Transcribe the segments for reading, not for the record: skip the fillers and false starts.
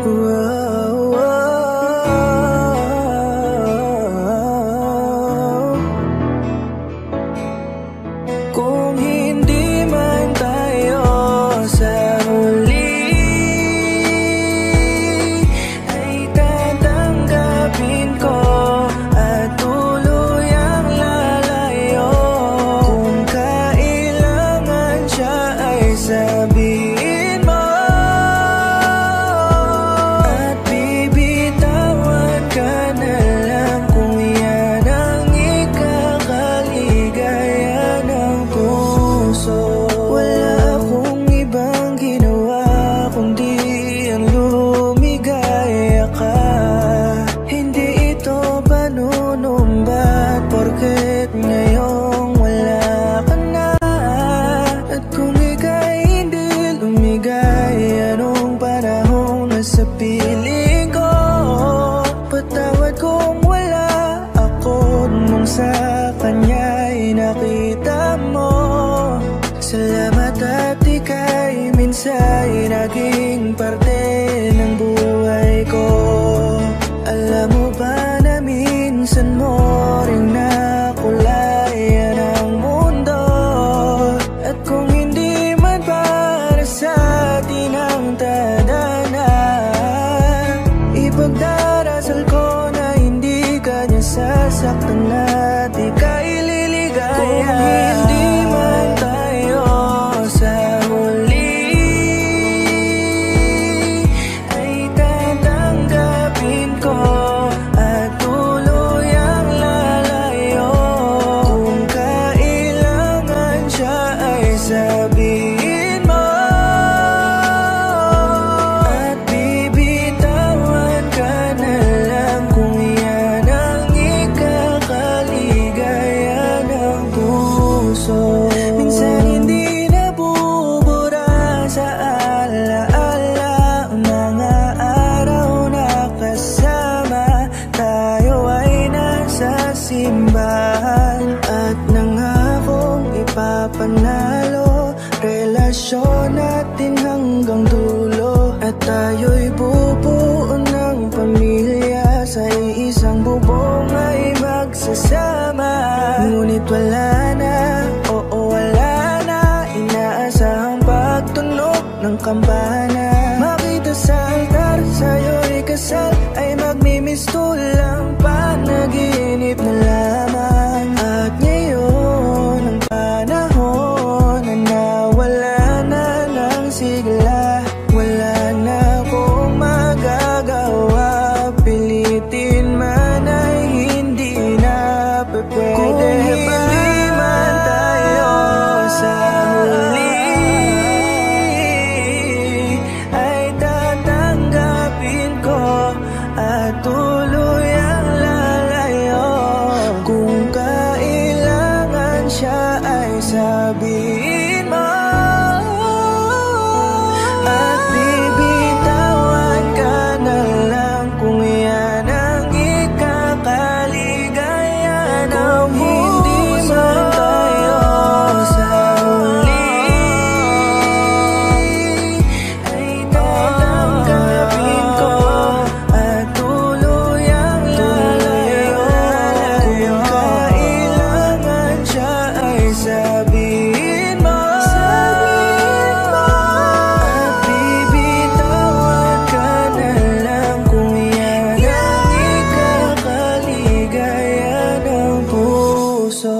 Kung hindi man tayo sa huli, ay tatanggapin ko at tuluyang lalayo. Kung kailangan siya ay sabihin mo, at bibitawan ka na lang kung yan ang ikakaligaya ng puso. Wala akong ibang ginawa kundi ang lumigaya ka. Hindi ito panunumbat porket ngayong wala ka na. At kung ika'y hindi lumigaya nung panahong nasa piling ko, patawad kung wala ako nung sa kanya'y nakita mo. Salamat at ika'y minsa'y naging parte ng buhay ko. Alam mo ba na minsan mo ring nakulayan ang mundo? At kung hindi man para sa atin ang tadhana, ipagdarasal ko na hindi ka niya sasaktan at ika'y liligaya. Kung hindi man tayo sa huli, ay tatanggapin ko at tuluyang lalayo. Kung kailangan siya ay sabihin mo, at bibitawan ka na lang kung yan ang ikakaligaya ng puso. Minsan hindi nabubura sa alaala ang mga araw na kasama tayo ay nasa simbahan, at nangakong ipapanalo relasyon natin hanggang dulo. At tayo'y bubuo ng pamilya sa isang bubong ay magsasama. Ngunit wala na, oo wala na, inaasahang pagtunog ng kampana. Makita sa altar, sa'yo'y kasal, ay magmimistulang panaginip na lamang. At ngayon ang panahon na nawala na ng sigla. Wala na akong magagawa, pilitin man ay hindi na pwede. Kung hindi man tayo sa huli, ay tatanggapin ko at tuluyang lalayo. Kung kailangan siya ay sabihin mo, at bibitawan ka na lang kung yan ang ikakaligaya ng hindi man tayo sa huli, ay tatanggapin ko at tuluyang lalayo. Kung kailangan siya ay sabihin mo, at bibitawan ka na lang kung yan ang ikakaligaya ng puso.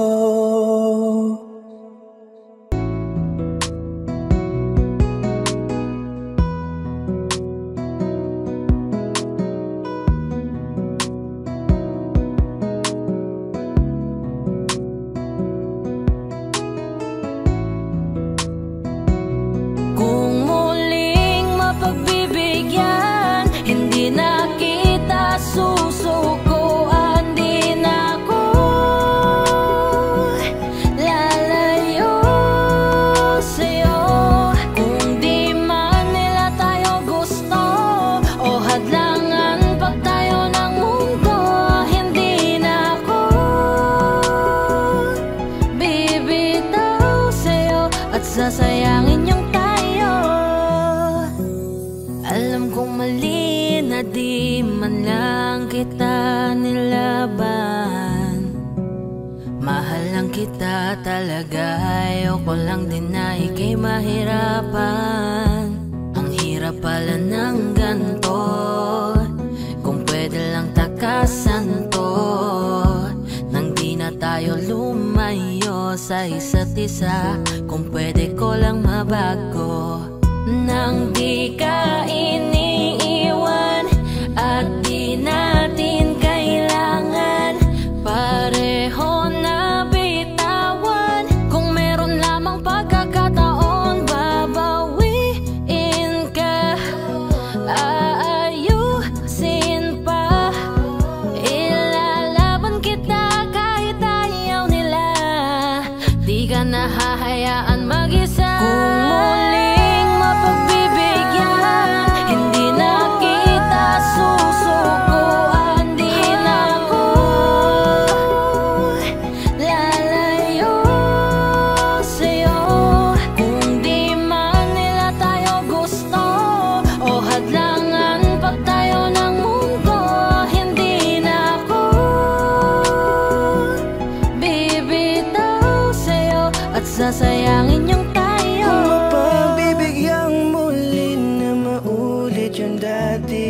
Kung muling mapagbibigyan, hindi na kita susukuan. Di na ako lalayo sa'yo. Kung di man nila tayo gusto o hadlangan pag tayo ng mundo, hindi na ako bibitaw sa'yo at sasayangin yung tayo. Alam kong mali na di man lang kita nilaban. Mahal lang kita talaga, ayoko lang din na ika'y mahirapan. Ang hirap pala ng ganto, kung pwede lang takasan to, nang di na tayo lumayo sa isa't isa. Kung pwede ko lang mabago, nang di ka iniiwan at di natin kailangan pareho na bitawan. Kung meron lamang pagkakataon, babawiin ka, aayusin pa, ilalaban kita kahit ayaw nila. Di ka nahahayaan mag-isa. Kung muling mapagbibigyan, hindi na kita susukuan. Di na ako lalayo sa'yo. Kung di man nila tayo gusto o hadlangan pag tayo ng mundo, hindi na ako bibitaw sa'yo at sasayangin yung tayo. Kung mapabibigyang muli na maulit yung dati,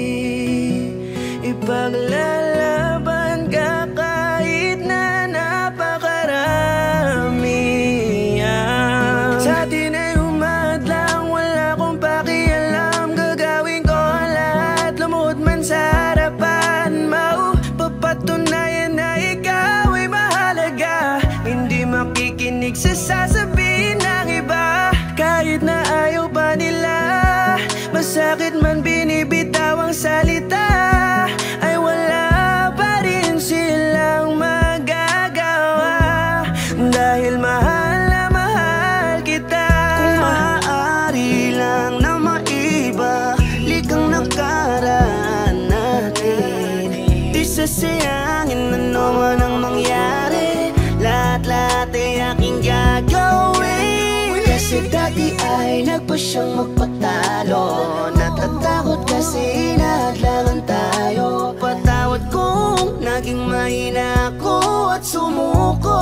ipaglalaban ka kahit na napakarami. Sa atin ay umadlang, wala akong pakialam. Gagawin ko ang lahat, lumuhod man sa harapan. Papatunayan na ikaw ay mahalaga, hindi makikinig sa sasabihin ng iba. Kahit na ayaw pa nila, masakit man binibitaw ang salita, ay wala pa rin silang magagawa. Dahil mahal na mahal kita. Kung maaari lang na maiba likang nakaraan natin, di sasayangin ano man ang mangyari. Lahat-lahat ay aking gagawin. Kasi dati ay nagpa siyang magpatalo, natatakot kasi nahadlangan tayo. Patawad kung naging mahina ako at sumuko.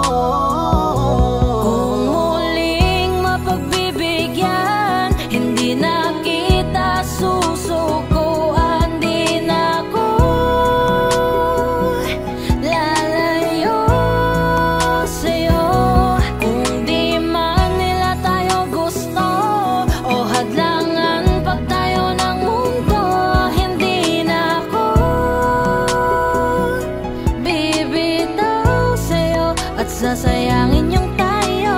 Kung muling mapagbibigyan, hindi na kita susukuan. Di na ako lalayo sa'yo. Kung di man nila tayo gusto o hadlangan pag tayo ng mundo, hindi na ako bibitaw sa'yo at sasayangin yung tayo.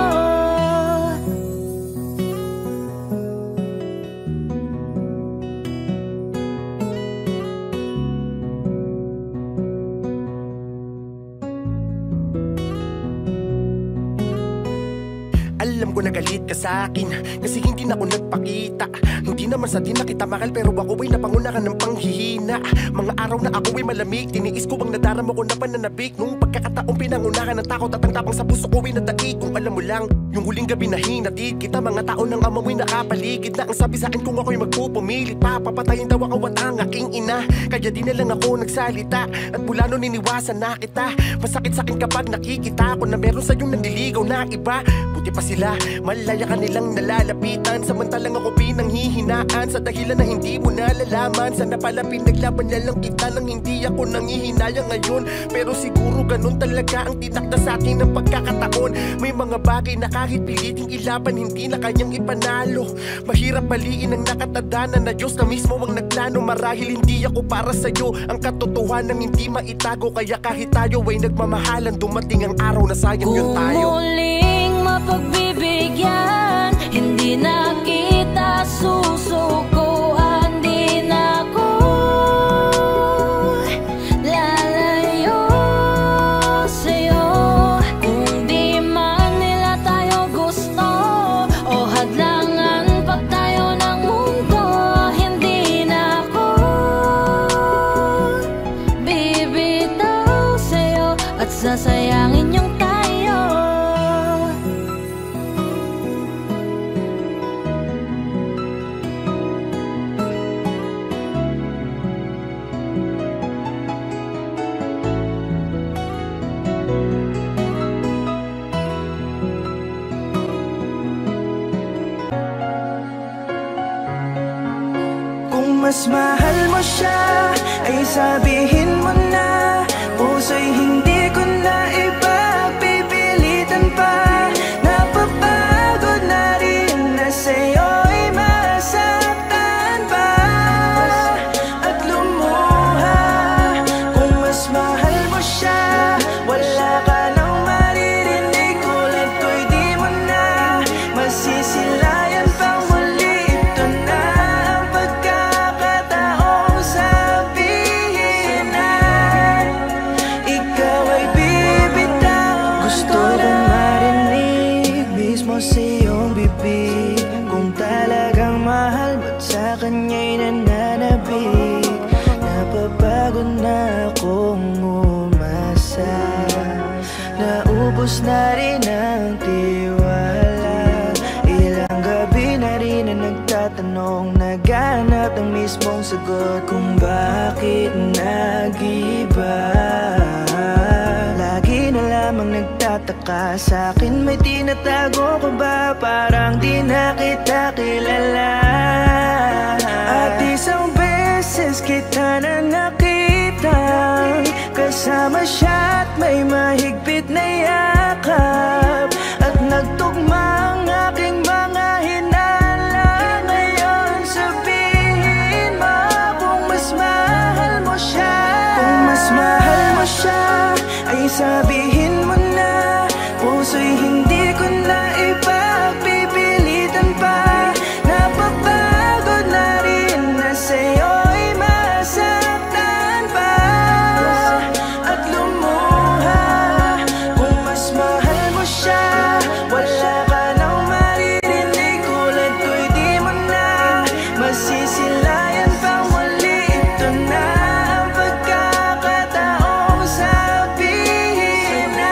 Alam ko na galit ka sa akin kasi hindi na ako nagpakita. Hindi naman sa di na kita mahal, pero ako ay napangunahan ng panghihina. Mga araw na ako ay malamig, tiniis ko bang nadarama ko na pananabik. Nung pagkakataong pinangunahan ng takot at ang tapang sa puso ko ay nadaig. Kung alam mo lang, yung huling gabi na hinatid kita, mga tao ng amamoy nakapaligid na ang sabi sa akin kung ako'y magpupumilit pa, papatayin daw ako at ang aking ina. Kaya di na lang ako nagsalita at mula nun iniwasan na kita. Masakit sa akin kapag nakikita ko na meron sa iyong nandiligaw na iba. Buti pa sila, malaya ka nilang nalalapitan, samantalang ako pinanghihinaan sa dahilan na hindi mo nalalaman. Sana pala pinaglaban na lang kita nang hindi ako nanghihinayang ngayon. Pero siguro ganun talaga ang tinakda sa atin ng pagkakataon. May mga bagay na kahit piliting ilaban, hindi na kanyang ipanalo. Mahirap baliin ang nakatadanan na Diyos na mismo ang nagplano. Marahil hindi ako para sa'yo, ang katotohanan hindi maitago. Kaya kahit tayo ay nagmamahalan, dumating ang araw na sayang yun tayo. Kung muling mapagbibigyan, hindi na kita susukuan. Di na ako lalayo sa'yo. Kung di man nila tayo gusto o hadlangan pag tayo ng mundo, hindi na ako bibitaw sa'yo at sasayangin yung tayo. mas mahal mo siya, ay sabihin mo na. Puso'y hindi ko na ipagpipilitan pa. Napapagod na rin na sa'yo'y masaktan pa at lumuha. Kung mas mahal mo siya, wala ka nang maririnig tulad ko'y di mo na masisilayan pang muli. Ito na ang pagkakataong sabihin na ikaw ay bibitaw. Gusto kong marinig mismo sa iyong bibig kung talagang mahal mo't sa kanya'y nananabik. Napapagod na akong umasa, naubos na rin ang tiwala. Ilang gabi na rin na nagtatanong, naghanap ng mismong sagot kung bakit nag-iba. Lagi na lamang nagtataka, sa'kin may tinatago ka ba? Parang di na kita kilala. At isang beses kita na nakita, kasama siya at may mahigpit na yakap. At nagtugma ang aking mga hinala. Ngayon sabihin mo kung mas mahal mo siya. Kung mas mahal mo siya, ay sabihin mo na. Puso'y hindi ko na ipagpipilitan pa. Napapagod na rin na sa'yo'y masaktan pa at lumuha. Kung mas mahal mo siya, wala ka nang maririnig tulad ko'y di mo na masisilayan pang muli. Ito na ang pagkakataong sabihin na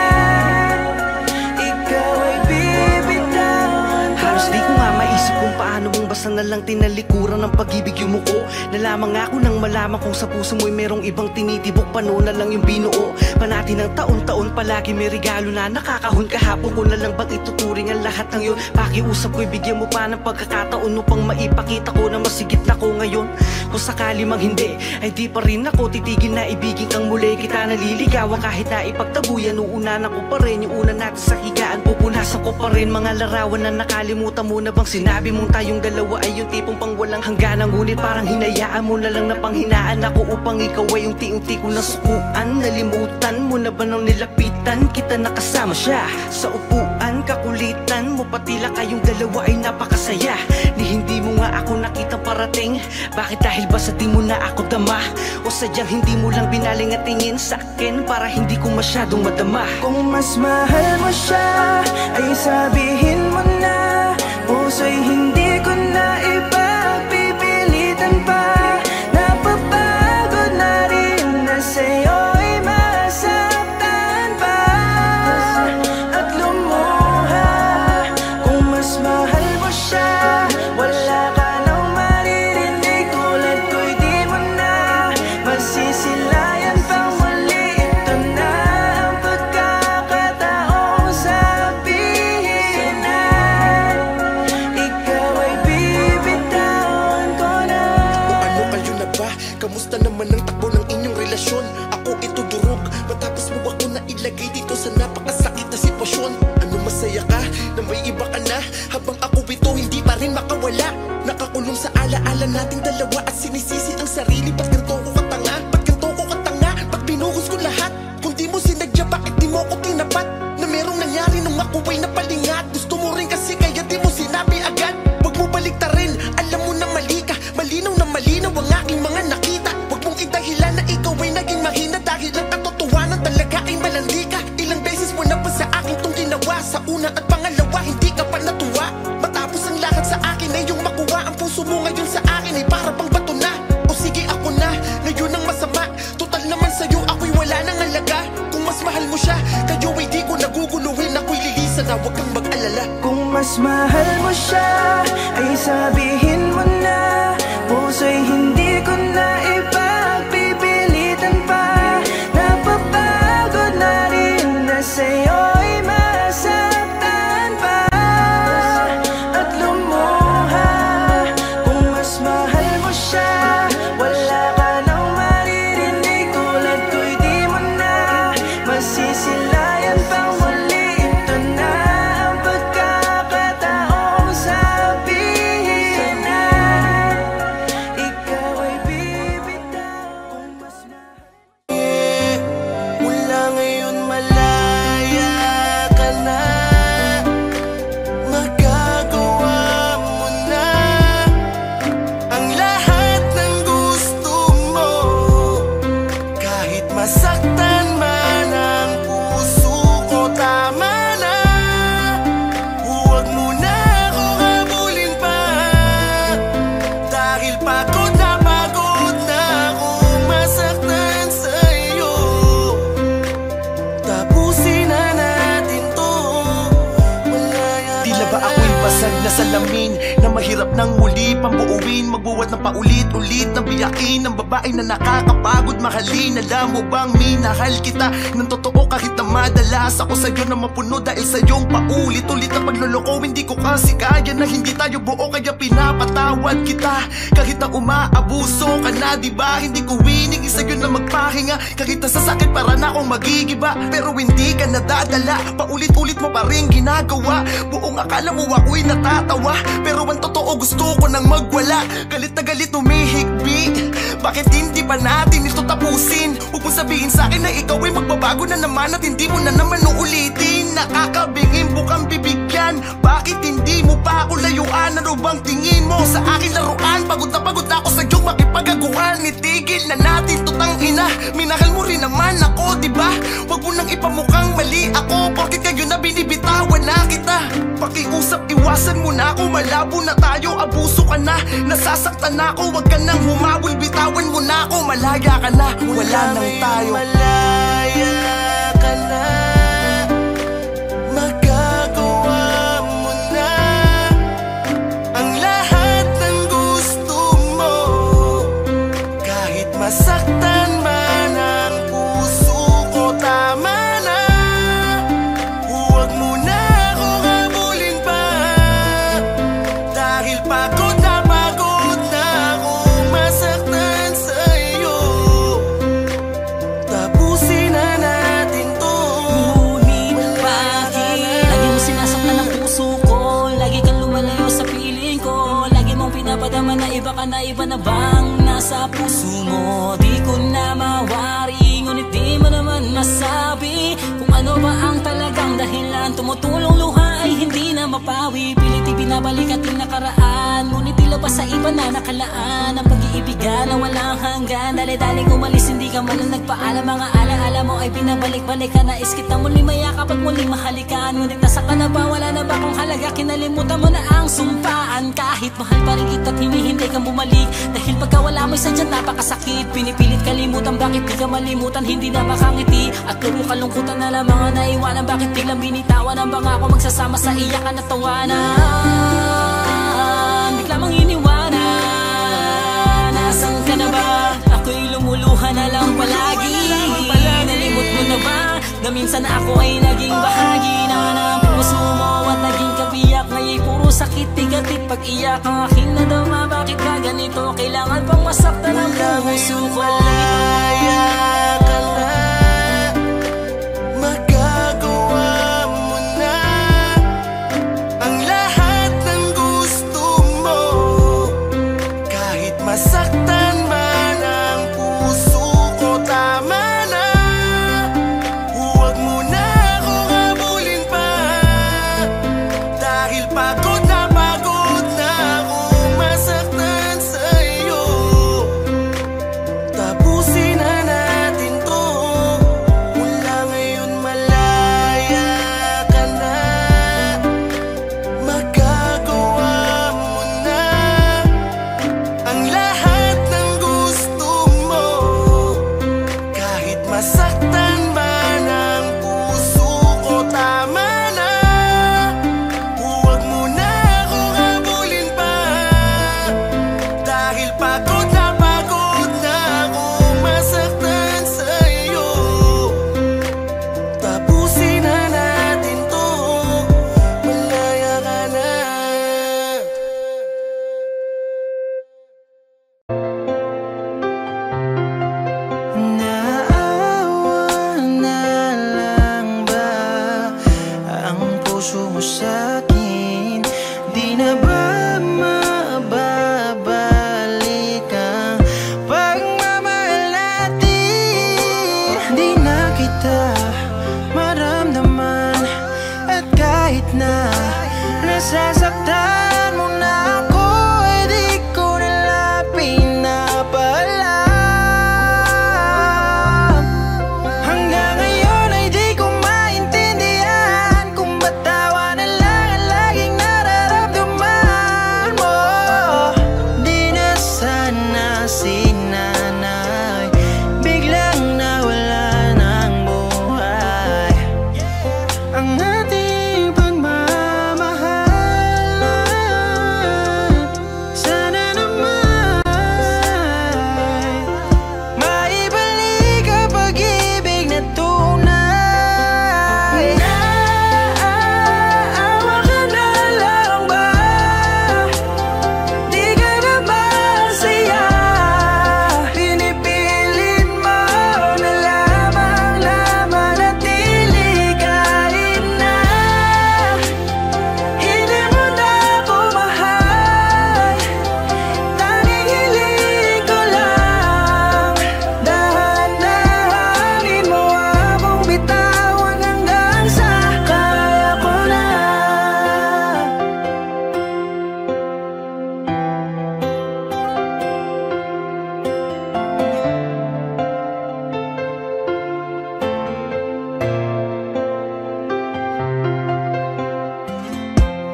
ikaw ay bibitawan ko. Halos di ko nga maisip kung paano mong basta na lang tinalikuran ng pag-ibig yung muko. Nalaman nga ako nang malaman kung sa puso mo'y merong ibang tinitibok. Pano na lang yung binuo pa natin ng taon-taon. Palagi may regalo na nakakahon. Kahapon ko na lang bang ituturing ang lahat ng yun? Pakiusap ko'y bigyan mo pa ng pagkakataon upang maipakita ko na masigit na ko ngayon. Kung sakali mang hindi, ay di pa rin ako titigil na ibigin kang muli. Kita naliligawan kahit na ipagtabuyan. Uunanan ko pa rin yung una natin sa higaan. Pupunasan ko pa rin mga larawan na nakalimutan mo na bang sinabi mong tayong dalawa ay yung tipong pang walang hangganan. Ngunit parang hinayaan mo na lang na panghinaan ako upang ikaw ay unti-unti ko nasukuan. Nalimutan mo na ba nang nilapitan kita nakasama siya sa upuan? Kakulitan mo patila kayong dalawa ay napakasaya. Ni hindi mo nga ako nakitang parating. Bakit dahil ba sa di mo na ako dama? O sadyang hindi mo lang binaling at tingin sa akin para hindi ko masyadong madama? Kung mas mahal mo siya, ay sabihin mo na. Puso'y hindi ko na ipagpipilitan pa. Napapagod na rin na sa'yo'y masaktan pa at lumuha. Kung mas mahal mo siya, wala ka nang maririnig tulad ko'y di mo na masisilayan pang muli. Ito na ang pagkakataong sabihin na ikaw ay bibitawan ko na. O ano kayo na ba? Kamusta naman ang takbo ng inyong relasyon? Ako ito durog, matapos mo ako na ilagay dito sa napakasakit na sitwasyon. Ano masaya ka na may iba ka na? Habang ako ito hindi pa rin makawala. Nakakulong sa alaala nating dalawa at sinisisi ang sarili. Ba't ganito ko katanga? Ba't ganito ko katanga? Ba't binuhos ko lahat? Kung di mo sinadya, bakit di mo ko tinapat? Na merong nangyari nung ako ay napalingat. Gusto mo rin kasi kaya di mo sinabi agad. Huwag mo baliktarin, alam mo na mali ka. Malinaw na malinaw ang aking mga nakita. Huwag mong idahilan na ikaw ay naging mahina. Dahil ang katotohanan talaga ay malandi ka. Ilang beses mo na pa sa akin tong ginawa. Sa una at pangalawa, hindi ka pa natuwa. Matapos ang lahat sa akin ay yung makuha. Ang puso mo ngayon sa akin ay para bang bato na. O sige ako na, ngayon ang masama. Total naman sa'yo ako'y wala nang halaga. Kung mas mahal mo siya, kayo ay di ko naguguluhin. Ako'y lilisan na, huwag kang mag-alala. Kung mas mahal mo siya, ay sabihin mo na. Puso'y hindi ko na ipagpipilitan pa. Napapagod na rin na sa'yo'y masaktan pa at lumuha. Kung mas mahal mo siya, ba ako'y basag na salamin na mahirap nang muli pambuuin? Magbuwat ng paulit-ulit ng biyakin ng babae na nakakapagod mahalin. Alam mo bang minahal kita ng totoo kahit na madalas ako sa'yo na mapuno dahil sa iyong paulit-ulit na pagloloko. Hindi ko kasi kaya na hindi tayo buo kaya pinapatawad kita kahit na umaabuso ka na, diba? Hindi ko winning sa'yo na magpahinga kahit na sa sakit para na akong magigiba. Pero hindi ka nadadala, paulit-ulit mo pa rin ginagawa. Buong akala mo ako'y natatawa, pero ang totoo gusto ko nang magwala. Galit na galit umihigbi, bakit hindi pa natin ito tapusin? Huwag mong sabihin sa'kin na ikaw ay magbabago na naman at hindi mo na naman uulitin. Nakakabingin bukang bibigyan, bakit hindi mo pa ako layuan? Ano bang tingin mo sa aking laruan? Pagod na ako sa iyong makipagaguhan. Itigil na natin tutang ina, minahal mo rin naman ako, diba? Huwag mo nang ipamukhang mali ako, bakit kayo na binibitawan na kita? Pakiusap, iwasan mo na ako, malabo na tayo, abuso ka na, nasasaktan na ako. Huwag ka nang humabol, bitawan mo na ako, malaya ka na, wala nang tayo. Malaya ka na, magagawa mo na ang lahat ng gusto mo, kahit masaktan man ang puso ko. Tama na, huwag mo na ako habulin pa, dahil pagod na ako masaktan sa'yo. Tapusin na natin to. Ngunit bakit lagi mo sinasaktan ang puso ko? Lagi kang lumalayo sa piling ko. Lagi mong pinapadama na iba ka na, iba na bang nasa puso mo? Di ko na mawari, ngunit di mo naman masabi kung ano ba ang talagang dahilan. Tumutulong luha ay hindi na mapawi, pilit ibinabalik ating nakaraan, ngunit tila ba sa iba na nakalaan ang pag-iibigan na walang hanggan. Dali-daling umalis, hindi ka man lang nagpaalam. Mga alaala mo ay binabalik-balik ka, nais kita muling mayakap at muling mahalikan. Ngunit nasa ka na ba, wala na ba kung halaga? Kinalimutan mo na ang sumpaan, kahit mahal pa rin kita at hinihintay kang bumalik. Dahil pagka wala mo'y sadyan napakasakit, pinipilit kalimutan, bakit di ka malimutan? Hindi na makangiti at puro kalungkutan na lang mga naiwanan. Bakit biglang binitawan ang bangako magsasama sa iyakan at tawanan? Bigla mong iniwanan, nasan ka na ba? Ako'y lumuluha na lang palagi. Nalimot mo na ba na minsan ako ay naging bahagi na ng puso mo at naging kabiyak? Ngaya'y puro sakit, tigatit pag-iyak ang aking nadama. Bakit ka ganito? Kailangan pang masaktan ang puso ko. Malaya ka na, magagawa mo na ang lahat ng gusto mo, kahit masaktan man ang puso ko. Tama na, huwag mo na ako habulin pa, dahil pagod na ako masaktan sa'yo. Tapusin na natin to, mula ngayon malaya ka na, magagawa mo na ang lahat ng gusto mo, kahit masaktan man ang puso ko. Tama na, huwag mo na ako habulin pa, dahil pagod na ako masaktan sa'yo. Tapusin na natin to, malaya ka na. Naawa na lang ba ang puso mo sa'kin? Di na ba mababalik ang pagmamahal natin? Di na kita maramdaman, at kahit na nasasaktan mo na ako, ay di ko nila pinapalam. Hanggang ngayon ay di ko maintindihan kung ba't tawa na lang ang laging nararamdaman mo. Di na sana si nanay biglang nawala ng buhay. Ang ating pagmamahal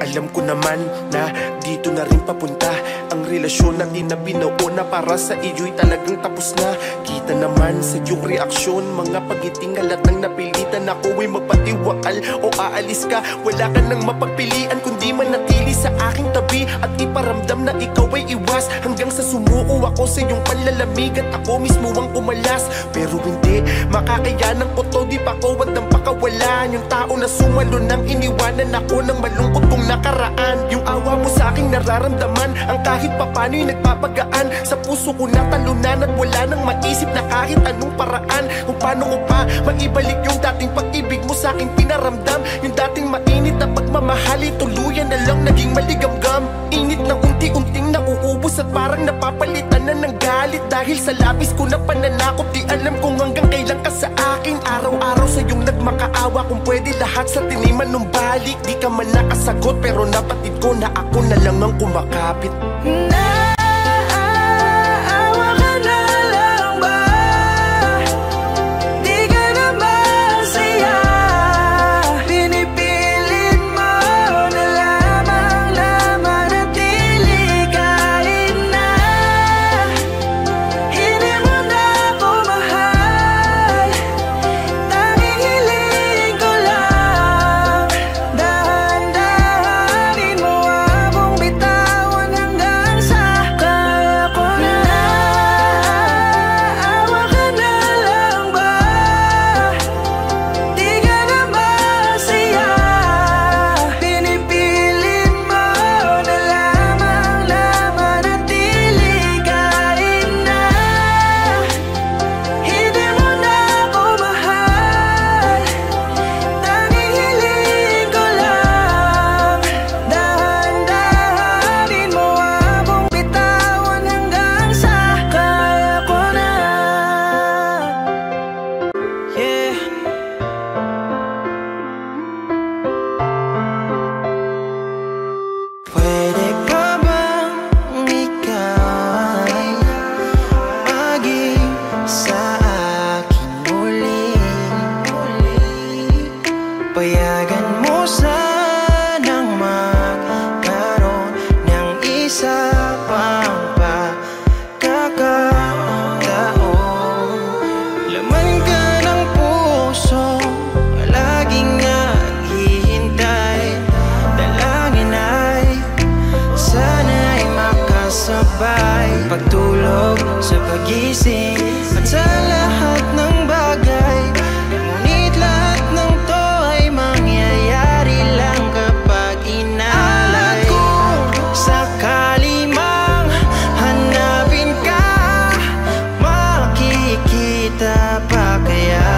Alam ko naman na dito na rin papunta ang relasyon natin na binuo na para sa iyo'y talagang tapos na. Kita naman sa iyong reaksyon, mga pagiting halatang napilitan ako'y magpatiwakal o aalis ka. Wala ka nang mapagpilian kundi manatili sa aking tabi at iparamdam na ikaw ay iwas, hanggang sa sumuo ako sa iyong panlalamig at ako mismo ang umalas. Pero hindi makakayanan ko to, di pa ko wag nang pakawalan yung tao na sumalo nang iniwanan ako ng malungkot kong nakaraan. Yung awa mo sa aking nararamdaman, ang kahit papano'y nagpapagaan sa puso ko na talunan at wala nang maisip na kahit anong paraan kung paano ko pa maibalik yung dating pag-ibig mo sa aking pinaramdam. Yung dating mainit na pagmamahali tuluyan na lang naging maligamgam. Init na unti-unting nauubos at parang napapalitan na ng galit dahil sa labis ko na pananakot. Di alam kung hanggang kailan ka sa akin. Araw-araw sa iyong nagmakaawa, kung pwede lahat sa tiniman nung balik. Di ka man nakasagot pero napatid ko na ako na lang ang kumakapit. Naawa ka na lang ba? Di ka na masaya. Pinipilit mo na lamang na manatili kahit na hindi mo na ako mahal. Tanging hiling ko lang, dahan-dahanin mo akong bitawan hanggang sa kaya ko na. Naawa ka na lang ba? Di ka na masaya. Pinipilit mo na lamang na manatili kahit na hindi mo na ako mahal. Tanging hiling ko lang, dahan-dahanin mo akong bitawan hanggang sa kaya ko na. Yeah. Pwede ka bang ikaw ay maging sa akin muli? Payagan mo sanang magkaroon ng isa pang pagkakataon. Laman ka ng puso, laging naghihintay. Dalangin ay sana'y makasabay, pagtulog sa pagising at sa lahat ng bagay. Ngunit lahat ng to ay mangyayari lang kapag inalay. At kung sakali mang hanapin ka, makikita pa kaya?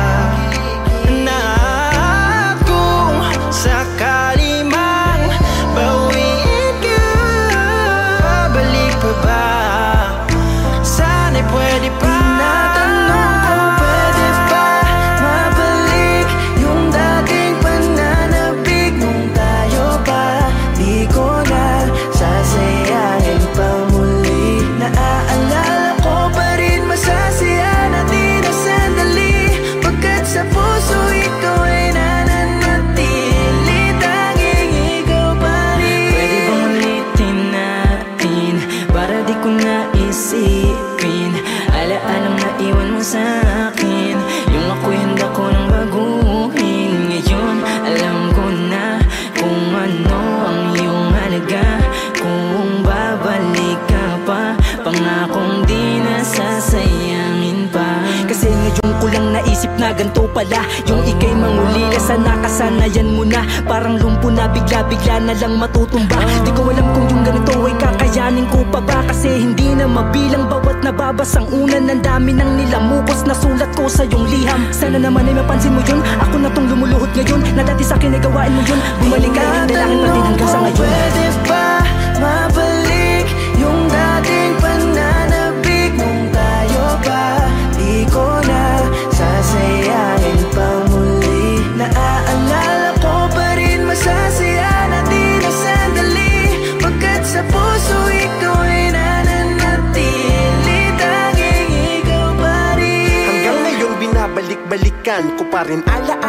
At kung sakali mang bawiin ka, babalik pa ba? Sana'y pwede pa. Tinatanong ko, pwede ba mabalik yung dating pananabik nung tayo pa? Di ko na sasayahin pa muli. Naaalala ko pa rin masasaya natin na sandali, pagkat sa puso ikaw ay nananatili. Tanging ikaw pa rin. Pwede bang ulitin natin para di ko naisipin alaalang naiwan mo sa akin. Yung ako'y handa ko nang baguhin. Ngayon alam ko na kung ano ang iyong halaga. Kung babalik ka pa, pangakong di na sasayangin pa. Kasi ngayon ko lang naisip na ganito pala yung ika'y mangulila. Sana kasanayan mo na, parang lumpo na bigla-bigla na lang matutumba. Di ko alam kung yung ganito ay kakayanin ko pa ba, kasi hindi na mabilang bawat nababasang unan. Ang dami nang nilamukos na sulat ko sa iyong liham. Sana naman ay mapansin mo yun, ako na tong lumuluhod ngayon, na dati sa'kin ay gawain mo yun. Bumalik ka, dalangin pa din hanggang sa ngayon. Pwede ba mabalik yung dating pananabik nung tayo pa? Di ko na sasayahin pa muli. Naaalala ko pa rin masasaya natin na sandali, pagkat sa puso ikaw ay nananatili. Tanging ikaw pa rin. Hanggang ngayon binabalik-balikan ko pa rin alaala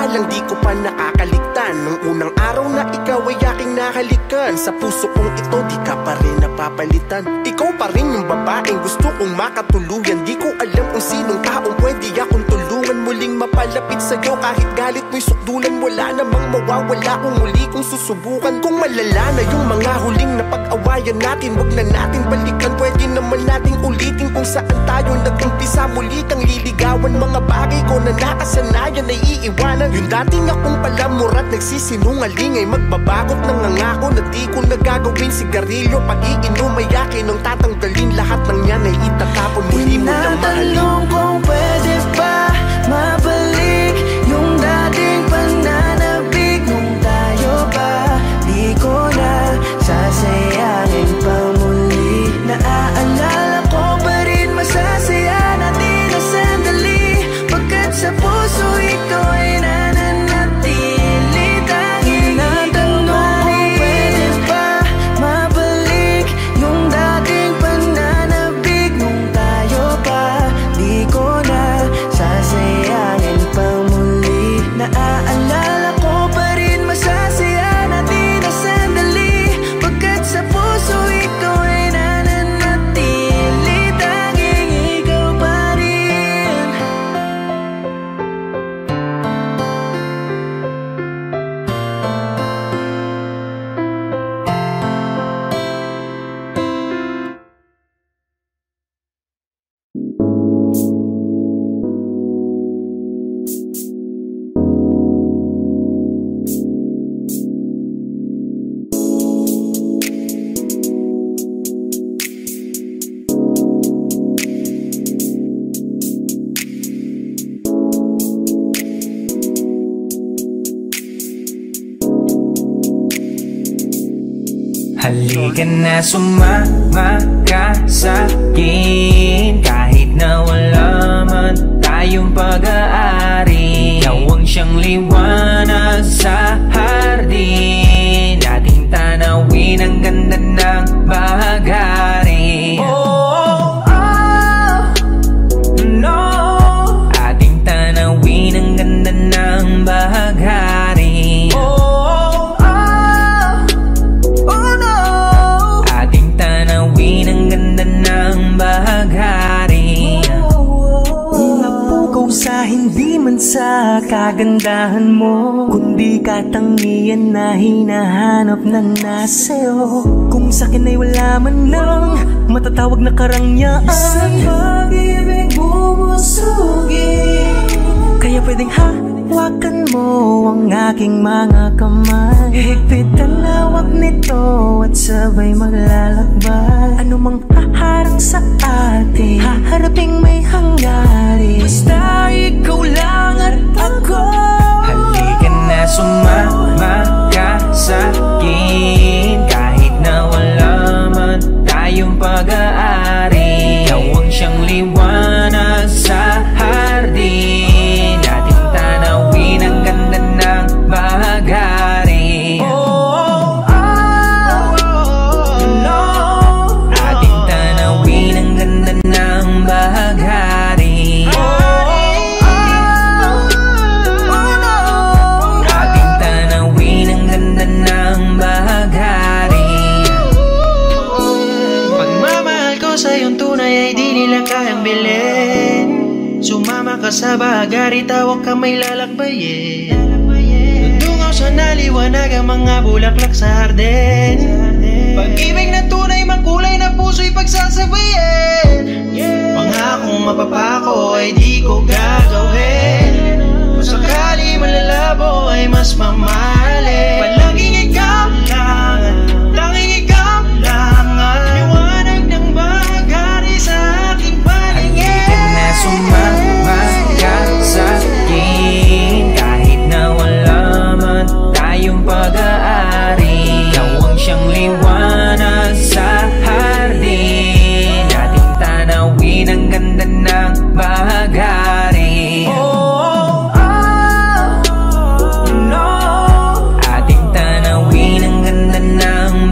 pa lang di ko pa nakakaligtan nung unang araw na ikaw ay aking nahalikan. Sa puso kong ito di ka pa rin napapalitan. Ikaw pa rin yung babaeng gusto kong makatuluyan. Di ko alam kung sinong taong pwede akong tulungan. Muling mapalapit sa'yo kahit galit mo'y sukdulan. Wala namang mawawala kung muli kong susubukan. Kung malala na yung mga huling na pag-awayan natin, wag na natin balikan. Pwede naman nating ulitin kung saan tayo nag-umpisa. Muli kang liligawan, mga bagay ko na nakasanayan ay iiwanan. Yung dating akong palamurat nagsisinungaling ay magbabagot ng nangako na di ko nagagawin. Sigarilyo, pag-iinom ay akin ang tatanggalin. Lahat ng yan ay itatapon, muli mo nang mahalin. Tinatanong kung pwede pa mabalik yung dating pananabik nung tayo pa. Di ko na sasayangin pa muli. Naaalala ko pa rin masasaya natin na sandali. Pagkat sa puso ito ay nananatili. Tinatanong kung pwede pa mabalik yung dating pananabik nung tayo pa. Di ko na sasayangin pa muli. Naaalala ko pa rin masasaya natin na sandali. Pagkat sa puso ito ay nananatili. Tanging ikaw pa rin. Halika na, sumama ka sa'kin. Kahit na wala man tayong pag-aari, ikaw ang siyang liwanag sa hardin. Ating tanawin ang ganda ng bahagari. Oh, oh, no. Ating tanawin ang ganda ng bahagari. Napukaw sa hindi man sa kagandahan mo, kundi katangian na hinahanap ng nasa'yo. Kung sa'kin ay wala man lang matatawag na karangyaan, isang pag-ibig bumusugin. Kaya pwedeng hawakan mo ang aking mga kamay. Higpit ang lawak nito at sabay maglalakbay. Ano mang haharang sa atin, haharaping may hangarin. Basta ikaw lang at ako. Halika na, sumama ka sa'kin. Kahit na wala man tayong pag-aari, ikaw ang siyang liwanag sa hardin. Ating tanawin ang ganda ng bahagari. Oh, oh, no. Ating tanawin ang ganda ng bahagari. Ating tanawin ang ganda ng bahagari. Pagmamahal ko sa'yong tunay ay di nila kayang bilhin. Sumama ka sa bahagari, tawag ka may lalakbayin. Dungaw sa naliwanag ang mga bulaklak sa hardin. Pag-ibig na tunay, makulay na puso'y pagsasabayin. Pangakong mapapako ay di ko gagawin. Kung sakali malalabo ay mas mamahalin. Palaging ikaw lang, tanging ikaw lang ang liwanag ng bahagari sa aking paningin. Halika na, sumama ka sa'kin. Kahit na wala man tayong pag-aari, ikaw ang siyang liwanag sa hardin. Ating tanawin ang ganda ng bahagari. Oh, oh, no. Ating tanawin ang ganda ng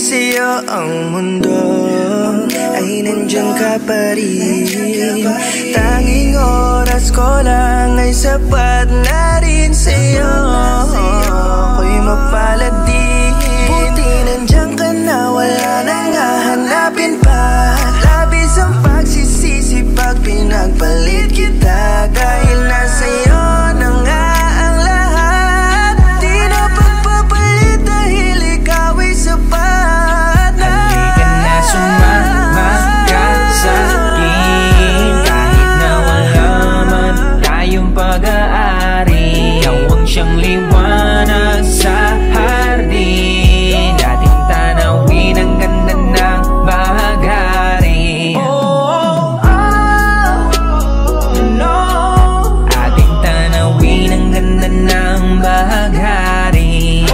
sa'yo ang mundo ay nandiyan ka pa rin. Tanging oras ko lang ay sapat na rin sa'yo. Ako'y mapalad din. Buti nandiyan ka na, wala nang hahanapin pa. Labis ang pagsisisi pag pinagpalit kita. Dahil nasa'yo na nga ang lahat. Di na pagpapalit dahil ikaw ay sapat na. Halika na, sumama ka sa'kin. Kahit na wala man tayong pag-aari, ikaw ang siyang liwanag sa hardin. Dating tanawin ang ganda ng bahagari. Ating tanawin ang ganda ng bahagari.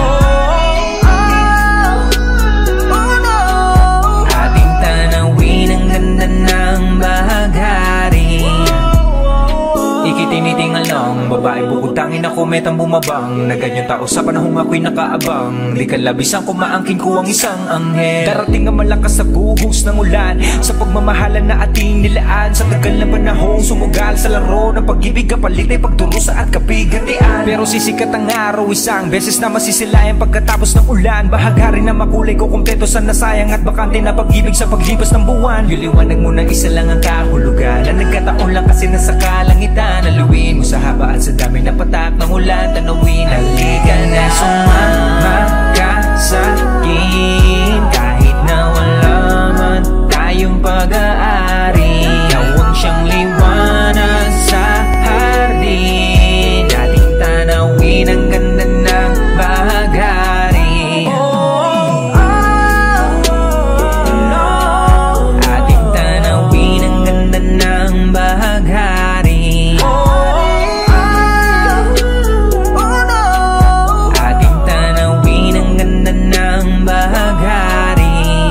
Ating tanawin ang ganda ng bahagari. Ikitinitingal ng babae, bukod tangin ako metang bumabang. Na ganyan tao sa panahong ako'y nakaabang. Di kalabisang kumaangkin ko ang isang anghel. Darating ang malakas sa buhos ng ulan, sa pagmamahalan na ating nilaan. Sa tagal na panahong sumugal sa laro ng pag-ibig, kapalit ay pagdurusa at kapigatian. Pero sisikat ang araw, isang beses na masisilayan pagkatapos ng ulan. Bahagari na makulay ko kumpleto sa nasayang at bakante na pag-ibig sa paglipas ng buwan. Yung liwanag mo na isa lang ang kahulugan, na nagkataon lang kasi nasa kalangitan. Naluin mo sa haba at sa dami na patak ng ulan. Tanawin, halika na, sumama ka sa'kin. Kahit na wala man tayong pag-aari, ikaw ang siyang liwanag sa hardin. Dating tanawin ang ganda ng bahagari. Ating tanawin ang ganda ng bahagari. Ating tanawin ang ganda ng bahagari.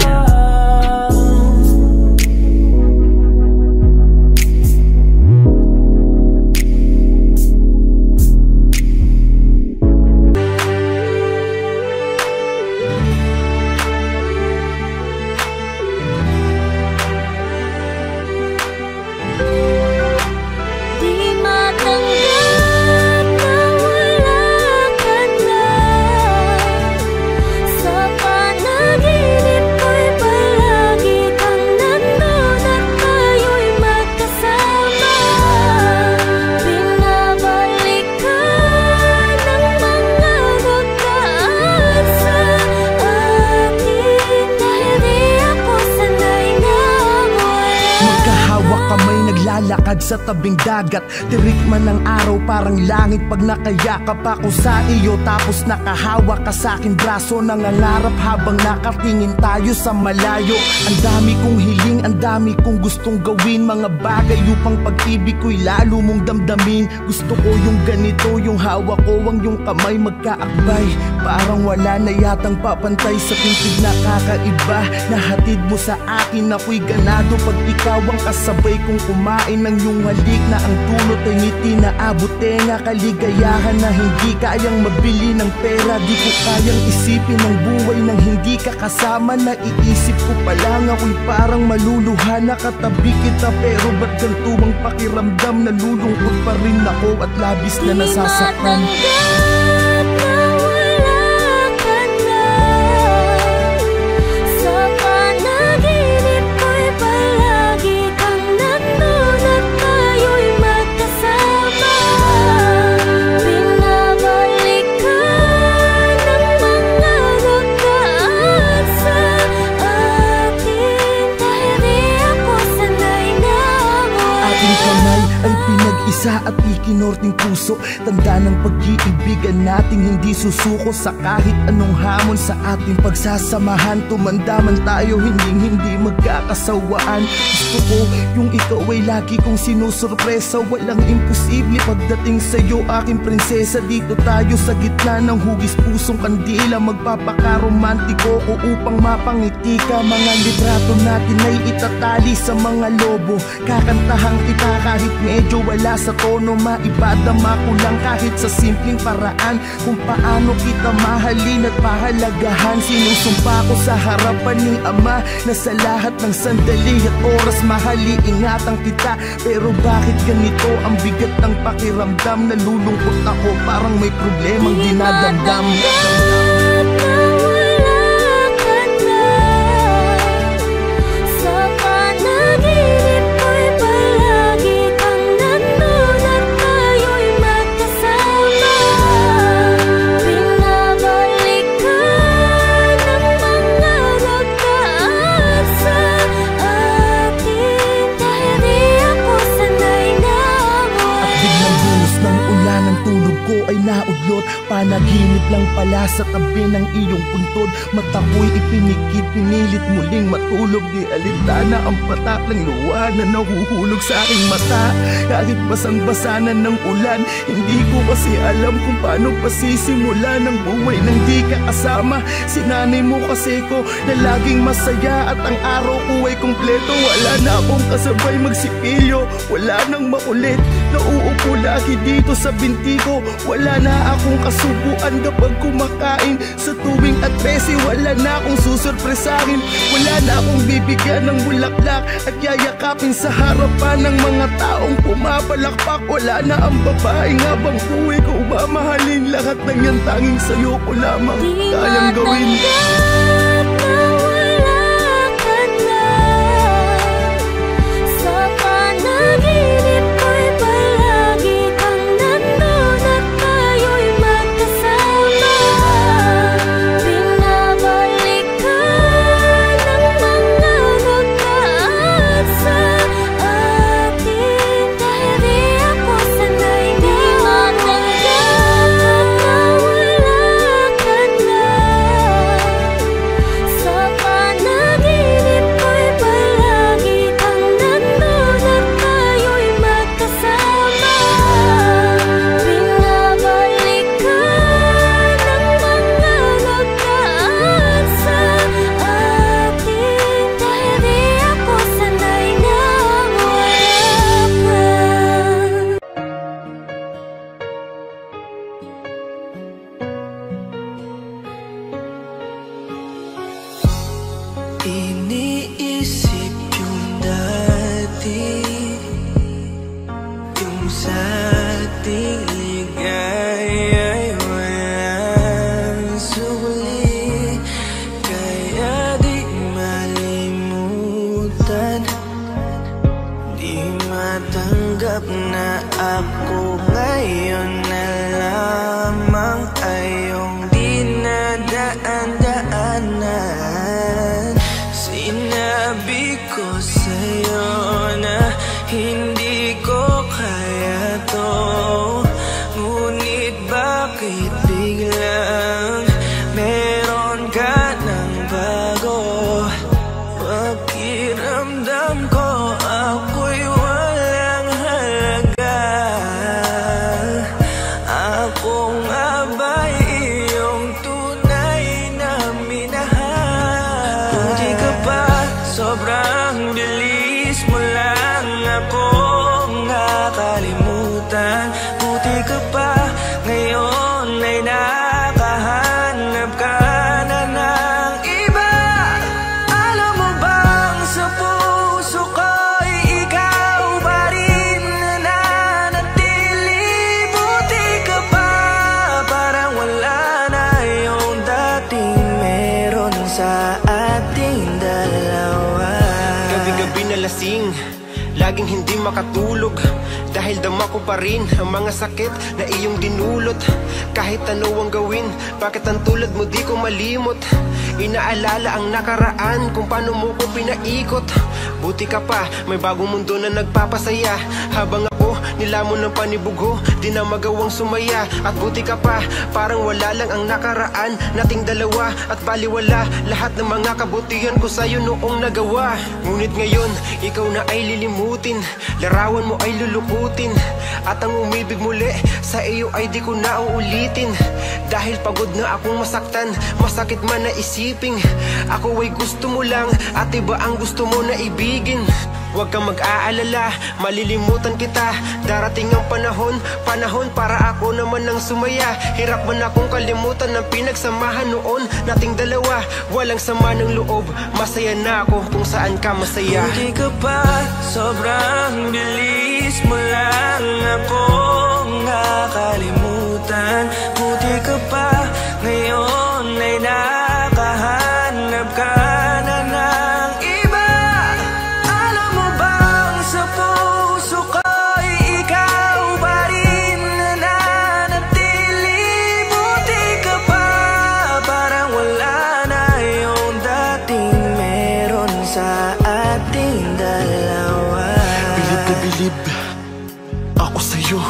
Di matanggap na wala ka na. Sa panaginip ko'y palagi kang nandun at tayo'y magkasama. Pinabalik ka ng mga nagaan sa atin. Dahil di ako sanay na wala. Magkahawak kamay naglalakad sa tabing dagat. Tirik man ng araw parang langit pag nakayakap ako sa iyo. Tapos nakahawak ka sa akin braso, nangangarap habang nakatingin tayo sa malayo. Ang dami kong hiling, ang dami kong gustong gawin. Mga bagay upang pag-ibig ko'y lalo mong damdamin. Gusto ko yung ganito, yung hawak ko ang yung kamay magkaakbay. Parang wala na yatang papantay sa pintig na kakaiba. Nahatid mo sa akin, ako'y ganado pag ikaw ang kasabay kong kumain ng iyong halik. Na ang dulot ay ngiti na abot tenga, kaligayahan na hindi kayang mabili ng pera. Di ko kayang isipin ang buhay nang hindi ka kasama. Naiisip ko pa lang ako'y parang maluluha. Nakatabi kita pero ba't ganito ang pakiramdam? Nalulungkot pa rin ako at labis na nasasaktan. Di matanggap na wala ka na. Sa panaginip ko'y palagi kang nandun at tayo'y magkasama. Pinabalik ka ng mga nagaan sa atin. Dahil di ako sanay na wala. Ating kamay ay pinag-isa at ikinorting puso. Tanda ng pag-iibigan nating hindi susuko sa kahit anong hamon sa ating pagsasamahan. Tumanda man tayo, hindi magkakasawaan. Gusto ko yung ikaw ay lagi kong sinusurpresa. Walang imposible pagdating sa'yo, aking prinsesa. Dito tayo sa gitna ng hugis pusong kandila. Magpapaka-romantiko ko upang mapangiti ka. Mga litrato natin ay itatali sa mga lobo. Kakantahang kita kahit medyo wala sa sa tono, maipadama ko lang kahit sa simpleng paraan kung paano kita mahalin at pahalagahan. Sinusumpa ko sa harapan ni Ama na sa lahat ng sandali at oras mahali ingatan kita. Pero bakit ganito ang bigat ng pakiramdam? Nalulungkot ako, parang may problemang dinadamdam. Panaginip lang pala sa tabi ng iyong puntod. Mata ko'y ipinikit, pinilit muling matulog. Di alintana ang patak ng luha na nahuhulog sa aking mata. Kahit basang-basanan ng ulan, hindi ko kasi alam kung paano pasisimula ng buhay nang di ka kasama. Sinanay mo kasi ko na laging masaya at ang araw ko ay kumpleto. Wala na akong kasabay magsipilyo, wala nang makulit. Nauupo lagi dito sa binti ko, wala na akong kasubuan kapag kumakain. Sa tuwing at 13, wala na akong susurpresahin. Wala na akong bibigyan ng bulaklak at yayakapin sa harapan ng mga taong pumapalakpak. Wala na ang babaeng habang buhay ko mamahalin. Lahat ng yan tanging sa'yo ko lamang kayang gawin. Iniisip yung dati, yung sa ating ligaya'y walang suli. Kaya di malimutan, di matanggap na ako ngayon na lamang ay yung dinadaan-daanan. Sinabi ko sa'yo na hindi ko kaya to, ngunit bakit biglang meron ka ng bago? Pakiramdam ko ako'y walang halaga. Ako nga ba'y iyong tunay na minahal? Buti ka pa, sobrang bilis mo lang akong nakalimutan. Buti ka pa, ngayon ay nakahanap ka na ng iba. Alam mo bang sa puso ko'y ikaw pa rin nananatili? Buti ka pa, parang wala na yung dating meron sa ating dalawa. Gabi-gabi na lasing, laging hindi makatulog, dahil dama ko pa rin ang mga sakit na iyong dinulot. Kahit ano ang gawin, bakit ang tulad mo di ko malimot? Inaalala ang nakaraan, kung paano mo ko pinaikot. Buti ka pa, may bagong mundo na nagpapasaya. Habang ako, nilamon ng panibugho, di na magawang sumaya. At buti ka pa, parang wala lang ang nakaraan nating dalawa. At baliwala lahat ng mga kabutihan ko sa'yo noong nagawa. Ngunit ngayon, ikaw na ay lilimutin, larawan mo ay lulukutin, at ang umibig muli sa iyo ay di ko na uulitin. Dahil pagod na akong masaktan, masakit man na isiping ako ay gusto mo lang at iba ang gusto mo na ibigin. Huwag kang mag-aalala, malilimutan kita. Darating ang panahon para ako naman ang sumaya. Hirap man akong kalimutan ang pinagsamahan noon nating dalawa. Walang sama ng loob, masaya na ako kung saan ka masaya. Buti ka pa, sobrang bilis mo lang akong nakalimutan. Buti ka pa, ngayon ay nakahanap ka na ng iba. Alam mo bang sa puso ko'y ikaw pa rin nananatili. Buti ka pa, parang wala na yung dating meron sa ating dalawa. Bilib na bilib ako sa'yo.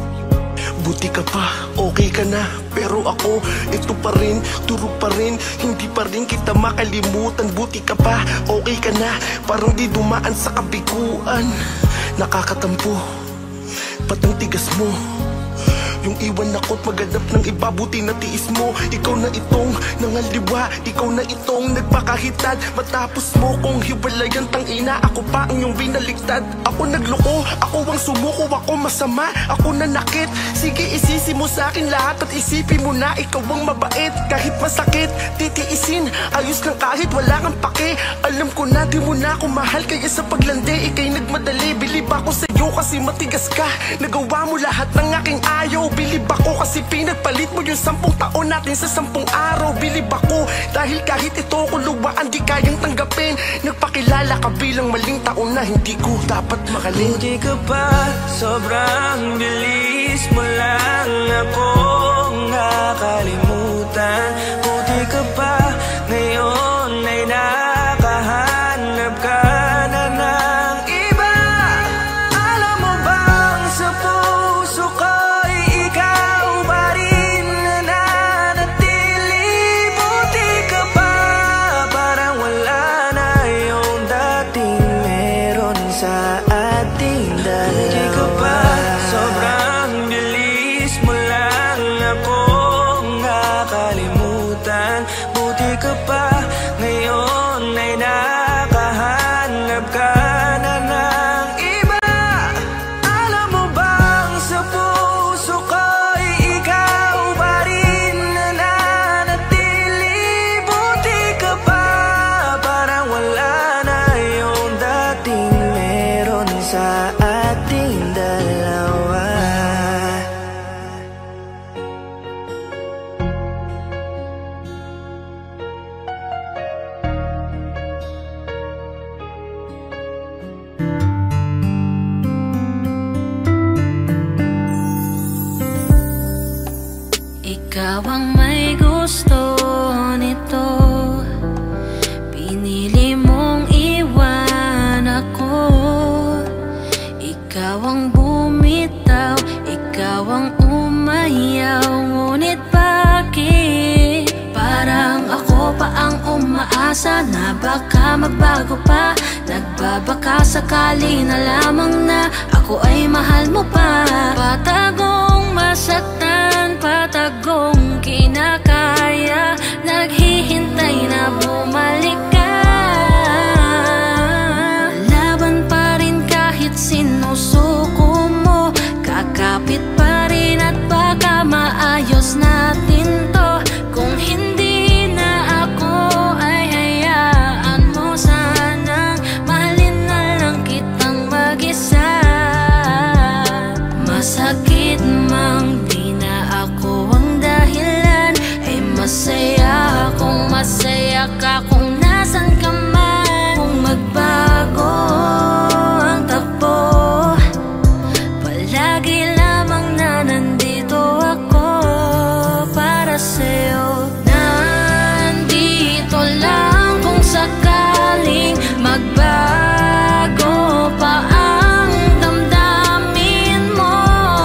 Buti ka pa, okay ka na. Pero ako, ito pa rin, turo pa rin. Hindi pa rin kita makalimutan. Buti ka pa, okay ka na. Parang di dumaan sa kabiguan. Nakakatampo, ba't ang tigas mo? Yung iwan ako't maghanap ng iba, buti na tiis mo. Ikaw na itong nangaliwa, ikaw na itong nagpakahitad. Matapos mo kong hiwalayan, tangina, ako pa ang iyong binaligtad. Ako nagloko, ako ang sumuko, ako masama, ako nanakit. Sige, isisi mo sa akin lahat at isipin mo na ikaw ang mabait. Kahit masakit, titiisin, ayos kang kahit wala kang pake. Alam ko na di mo na ako mahal, kaya sa paglandi ikay nagmadali. Bilib ako sa'yo kasi matigas ka, nagawa mo lahat ng aking ayaw. Bilib ako kasi pinagpalit mo yung 10 taon natin sa 10 araw. Bilib ako dahil kahit ito kuluwaan di kayang tanggapin. Nagpakilala ka bilang maling taon na hindi ko dapat makalin. Buti ka pa, sobrang bilis mo lang akong nakalimutan. Buti ka pa, ngayon ay nakahanap ka na ng iba. Alam mo bang sa puso ko'y ikaw pa rin nananatili. Buti ka pa, parang wala na yung dating meron sa ating dalawa. Buti ka pa, sobrang bilis mo lang akong nakalimutan. Buti ka pa, ngayon ay nakahanap ka na ng iba. Alam mo bang sa puso ko'y ikaw pa rin nananatili. Buti ka pa, parang wala na yung dating meron sa ating dalawa. Ikaw ang may gusto nito, pinili mong iwan ako. Ikaw ang bumitaw, ikaw ang umayaw. Ngunit bakit parang ako pa ang umaasa na baka magbago pa? Nagbabaka sakali na lamang na ako ay mahal mo pa. Patagong masaktan, patagong kinakaya, naghihintay na bumalik ka. Laban pa rin kahit sinusuko mo, kakapit pa rin at baka maayos natin to. Kung hindi na ako ay hayaan mo sanang mahalin na lang kitang mag-isa. Masakit mang di na ako ang dahilan, ay masaya kung masaya ka kung nasan ka man. Kung magbago ang takbo, palagi lamang na nandito ako para sa'yo. Nandito lang kung sakaling magbago pa ang damdamin mo.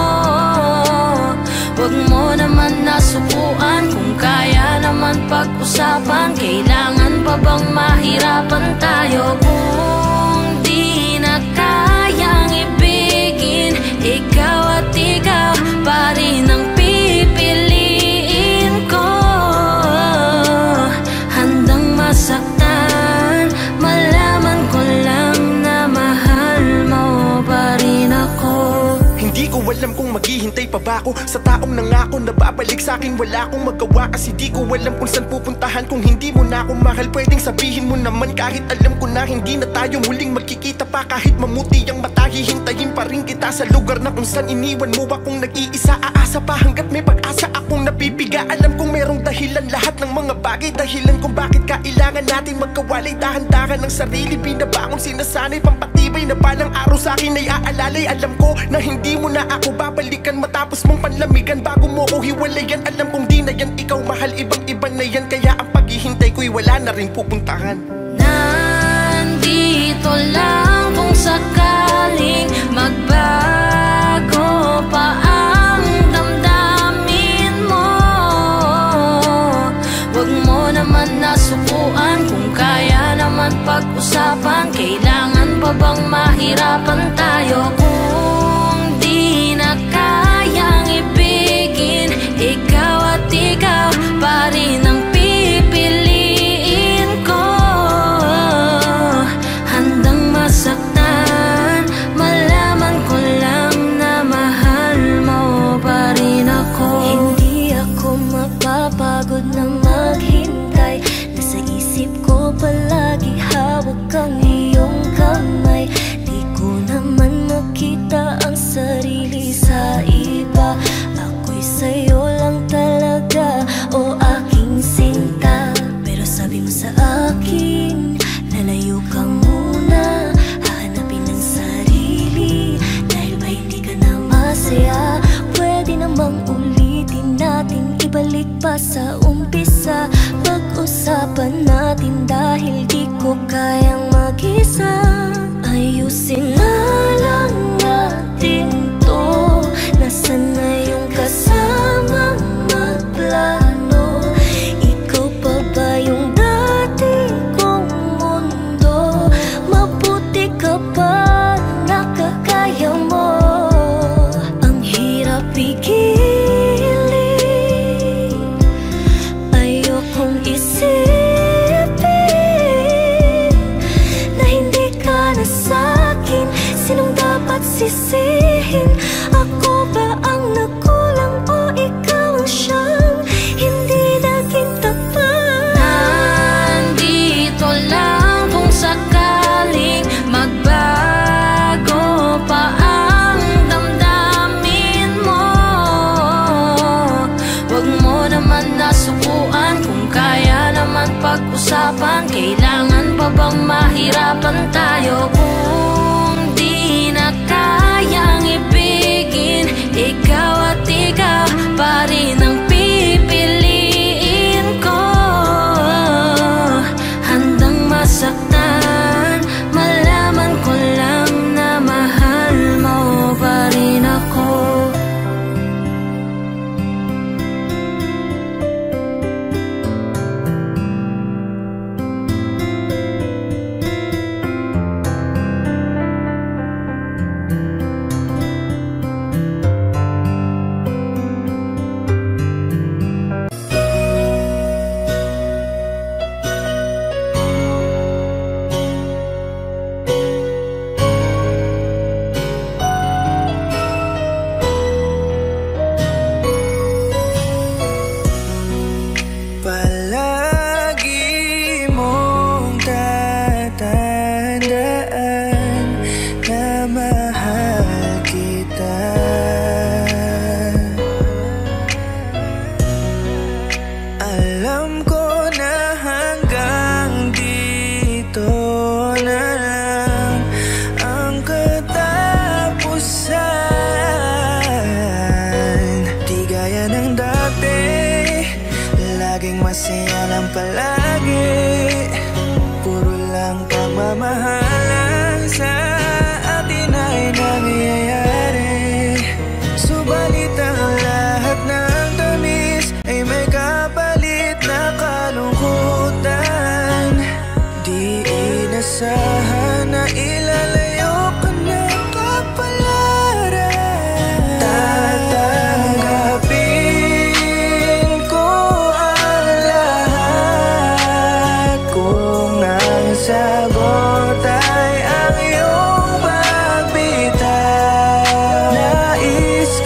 Huwag mo naman nasubuan, kung kaya naman pag-usapan. Kailangan pa bang mahirapan tayo? Kung di na kayang ibigin, ikaw at ikaw pa rin ang pipiliin ko. Handang masaktan, malaman ko lang na mahal alam kung maghihintay pa ba ako sa taong nangako na babalik sa'kin. Wala akong magawa kasi di ko alam kung saan pupuntahan. Kung hindi mo na ako mahal, pwedeng sabihin mo naman. Kahit alam ko na hindi na tayo muling magkikita pa. Kahit mamuti ang mata, hihintayin pa rin kita sa lugar na kung saan iniwan mo akong nag-iisa. Aasa pa hanggat may pag-asa akong napipiga. Alam kong merong dahilan lahat ng mga bagay, dahilan kung bakit kailangan natin magkawalay. Dahan-dahan ng sarili, binabangon, sinasanay, pampatibay na balang araw sa'kin ay aalalay. Alam ko na hindi mo na ako babalikan matapos mong panlamigan. Bago mo ko hiwalayan, alam kong di na yan ikaw mahal, ibang-iba na yan. Kaya ang paghihintay ko'y wala na rin pupuntahan. Nandito lang kung sakaling magbago pa ang damdamin mo. Huwag mo naman nasubuan kung kaya naman pag-usapan. Kailangan pa bang mahirapan tayo? Kung di na kayang ibigin, ikaw at ikaw pa rin ang pipiliin ko. Handang masaktan, malaman ko lang na mahal mo pa rin ako. Hindi ako mapapagod na maghintay. Nasa isip ko palagi hawak ang iyong kamay. Di ko naman makita ang sarili sa iba. Ako'y sa'yo lang talaga, o aking sinta. Pero sabi mo sa akin, lalayo ka muna, hahanapin ang sarili. Dahil ba hindi ka na masaya? Pwede namang ulitin natin, ibalik pa sa umpisa. Pag-usapan natin dahil di ko kayang mag-isa. Ayusin na lang natin to. Nasaan na yung kasamang magplano? Ikaw pa ba yung dati kong mundo? Mabuti ka pa, nakakaya mo. Ang hirap pigilin, ayokong isipin na hindi ka na sa'kin. Sinong dapat sisihin? Ako ba ang nagkulang o ikaw ang siyang hindi naging tapat? Nandito lang kung sakaling magbago pa ang damdamin mo. Huwag mo naman nasubuan kung kaya naman pag-usapan. Kailangan pa bang mahirapan tayo? Kung di na kayang ibigin, ikaw at ikaw pa rin ang pipiliin ko. Handang masaktan, malaman ko lang na mahal mo pa rin ako. Palagi mong tatandaan na mahal kita. Alam ko na hanggang dito na lang ang katapusan. Di gaya ng dati, laging masaya lang palagi. Puro lang pagmamahalan sa atin ay nangyayari. Subalit ang lahat ng tamis ay may kapalit na kalungkutan. Di inasahan na ilalayo ka ng kapalaran. Tatanggapin ko ang lahat kung ang sagot ay ang iyong pagbitaw. Nais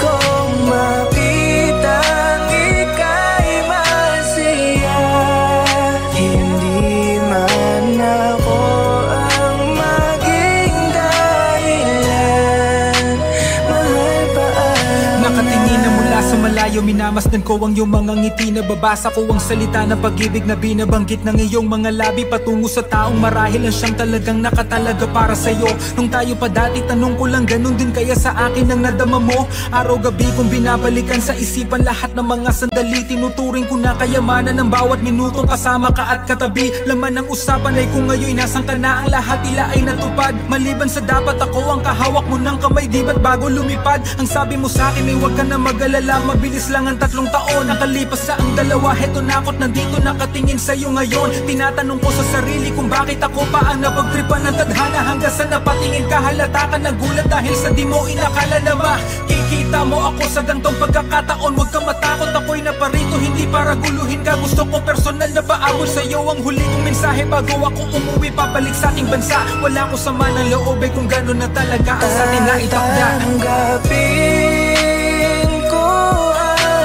malayo minamasdan ko ang iyong mga ngiti. Nababasa ko ang salita na pag-ibig na binabanggit ng iyong mga labi patungo sa taong marahil ang siyang talagang nakatalaga para sa'yo. Nung tayo pa dati tanong ko lang, ganun din kaya sa akin ang nadama mo? Araw-gabi kong binabalikan sa isipan lahat ng mga sandali. Tinuturing ko na kayamanan ng bawat minutong kasama ka at katabi. Laman ng usapan ay kung ngayon nasan ka na, ang lahat tila ay natupad. Maliban sa dapat ako ang kahawak mo ng kamay, di ba't bago lumipad? Ang sabi mo sa akin ay huwag ka na mag-alala, mabilis lang ang 3 taon. Nakalipas sa ang 2, heto na ako't nandito nakatingin sa'yo ngayon. Tinatanong ko sa sarili kung bakit ako pa ang napagtripan ng tadhana. Hanggang sa napatingin ka, halata ka nagulat dahil sa di mo inakala na makikita mo ako sa gantong pagkakataon. Huwag ka matakot, ako'y naparito hindi para guluhin ka. Gusto ko personal na paabot sa'yo ang huli kong mensahe bago ako umuwi pabalik sa ating bansa. Wala ko sama ng loob kung gano'n na talaga ang sa atin na itakda. Tanggapin ko ang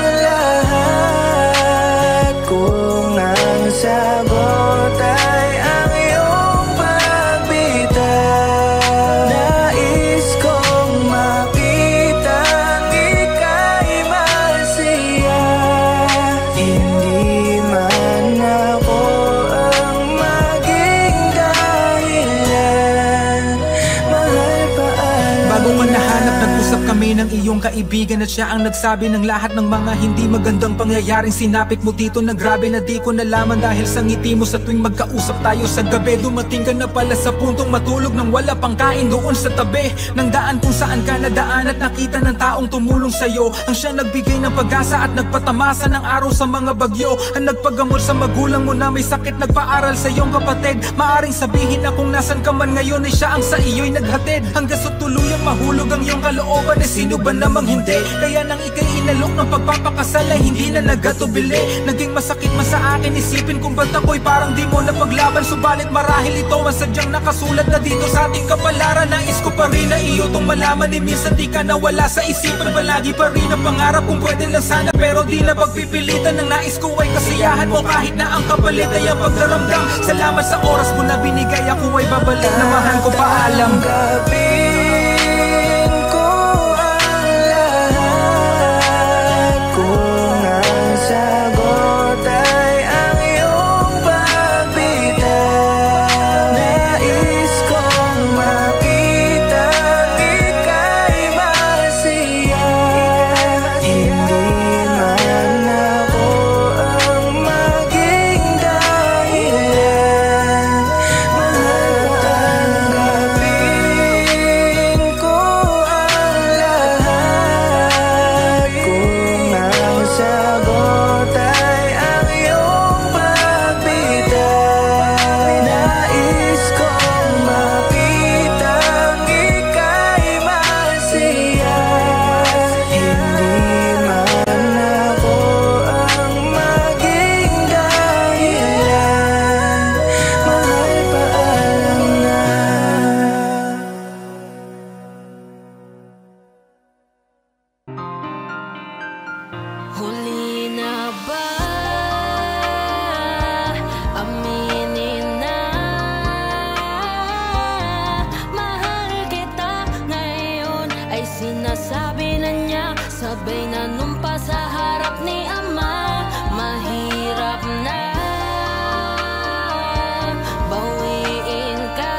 lahat kung ang sagot ay ang iyong pagbitaw. Nais kong makitang ika'y masaya, hindi man ako ang maging dahilan. Mahal paalam. Bago ka nahanap, nag-usap kami ng iyong kaibigan at siya ang nagsabi ng lahat ng mga hindi magandang pangyayaring sinapit mo dito na grabe na di ko nalaman dahil sa ngiti mo sa tuwing magkausap tayo sa gabi. Dumating ka na pala sa puntong matulog nang wala pang kain doon sa tabi ng daan kung saan ka nadaan at nakita ng taong tumulong sa'yo. Ang siya nagbigay ng pag-asa at nagpatamasa ng araw sa mga bagyo. Ang nagpagamot sa magulang mo na may sakit, nagpaaral sa iyong kapatid. Maaring sabihin na kung nasan ka man ngayon ay siya ang sa iyo'y naghatid. Hanggang sa tuluyang mahulog ang iyong kalooban ay sino ba namang hindi? Kaya nang ika'y inalok ng pagpapakasal ay hindi na nagatubili. Naging masakit man sa akin isipin kung ba't ako'y parang di mo napaglaban. Subalit marahil ito ang sadyang nakasulat na dito sa ating kapalaran. Nais ko pa rin na iyo tong malaman ni minsan di ka nawala sa isipan. Palagi pa rin ang pangarap kung pwede lang sana pero di na pagpipilitan. Ang nais ko ay kasiyahan mo kahit na ang kapalit ay ang pagdaramdam. Salamat sa oras mo na binigay, ako ay babalik na mahal ko. Paalam. Tanggapin ko ang lahat kung ang sagot ay ang iyong pagbitaw. Nais kong makitang ika'y masaya, hindi man ako ang maging dahilan. Mahal tanggapin ko ang lahat kung ang sagot ay ang iyong pagbitaw. Nais kong makitang ika'y masaya, hindi man ako ang maging dahilan. Mahal paalam na. Huli na ba? Aminin na mahal kita ngayon ay sinasabi na niya. Sabay na numpa sa harap ni ama. Mahirap na bawiin ka.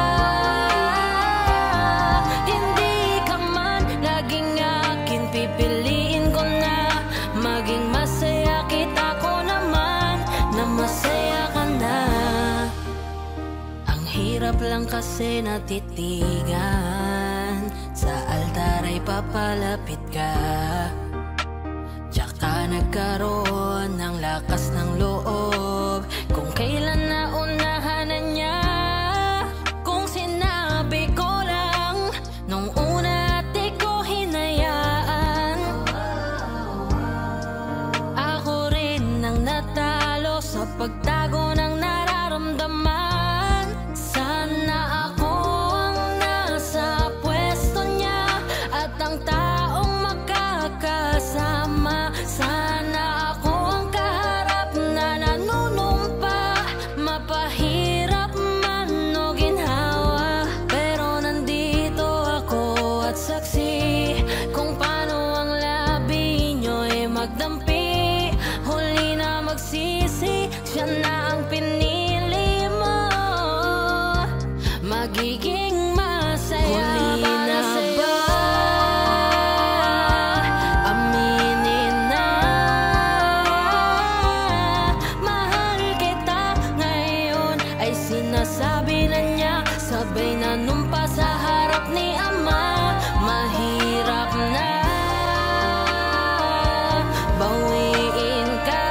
Hindi ka man naging akin, pipiliin ko na maging masaya kita ko naman na masaya ka na. Ang hirap lang kasi natitigan, sa altar ay papalapit ka. Tsaka nagkaroon ng lakas ng loob kung kailan naunahan na niya. Kung sinabi ko lang nung una at di ko hinayaan, ako rin ang natalo sa pagtago ng nararamdaman. Sana ako ang nasa pwesto niya at ang taong makakasama. Sana ako ang kaharap na nanunuot magiging masaya para sa'yo. Aminin na mahal kita ngayon, ay sinasabi na niya, sabay na numpa sa harap ni ama. Mahirap na bawiin ka,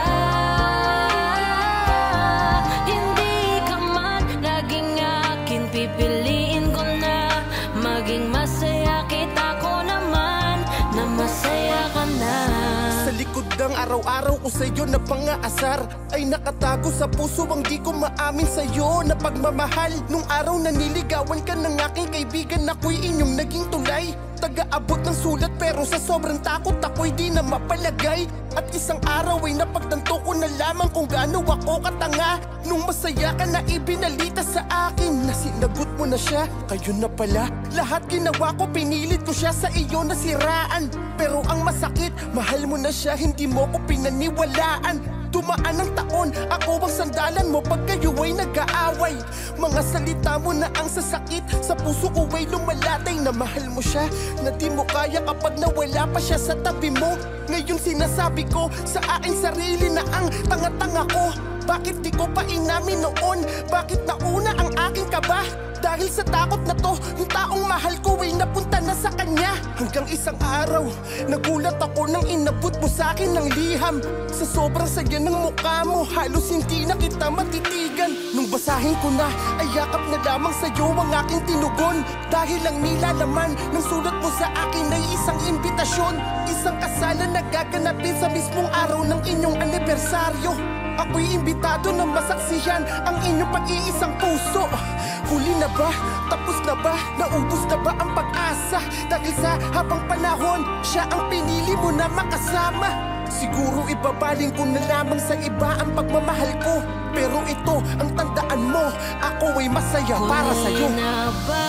hindi ka man naging akin, pipiliin ko na maging masaya kita, ko naman na masaya ka na. Sa likod ng araw-araw ko sa'yo na pangaasar, ay nakatago sa puso ang di ko maamin sa'yo na pagmamahal. Nung araw na niligawan ka ng aking kaibigan, ako'y inyong naging tulay. Taga-abot ng sulat pero sa sobrang takot ako'y di na mapalagay. At isang araw ay napagtanto ko na lamang kung gaano ako katanga. Nung masaya ka na ibinalita sa akin na sinagot mo na siya, kayo na pala. Lahat ginawa ko, pinilit ko siya sa iyo nasiraan. Pero ang masakit, mahal mo na siya, hindi mo ko pinaniwalaan. Dumaan ang taon, ako ang sandalan mo pag kayo ay nag-aaway. Mga salita mo na ang sasakit, sa puso ko ay lumalatay na mahal mo siya, na di mo kaya kapag nawala pa siya sa tabi mo. Ngayon sinasabi ko sa aking sarili na ang tanga-tanga ko. Bakit di ko pa inamin noon? Bakit nauna ang aking kaba? Dahil sa takot na to, yung taong mahal ko ay napunta na sa kanya. Hanggang isang araw, nagulat ako nang inabot mo sa akin ng liham. Sa sobrang saya ng mukha mo, halos hindi na kita matitigan. Nung basahin ko na, ay yakap na lamang sa'yo ang aking tinugon. Dahil ang nilalaman ng sulat mo sa akin ay isang imbitasyon, isang kasalan na gaganapin sa mismong araw ng inyong anibersaryo. Ako'y imbitado na masaksihan ang inyong pag-iisang puso. Huli na ba? Tapos na ba? Naubos na ba ang pag-asa? Dahil sa habang panahon, siya ang pinili mo na makasama. Siguro ibabaling ko na lamang sa iba ang pagmamahal ko, pero ito ang tandaan mo, ako ay masaya para sa'yo. Huli na ba?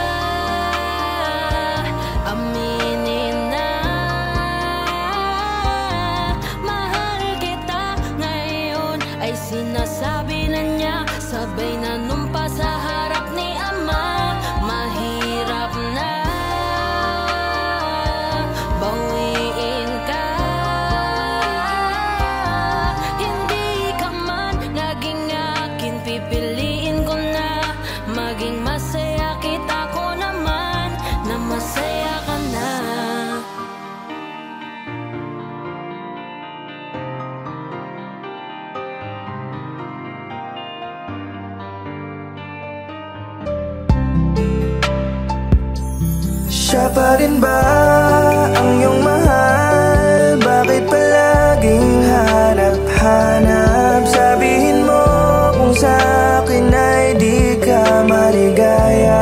Aminin na mahal kita ngayon, ay sinasabi na niya, sabay na numpa sa harap ni ama. Mahirap na bawiin ka, hindi ka man naging akin, pipiliin ko na maging masaya kita, ko naman na masaya ka na. Siya pa rin ba ang iyong mahal? Bakit palaging hanap-hanap? Sabihin mo kung sa akin ay di ka maligaya.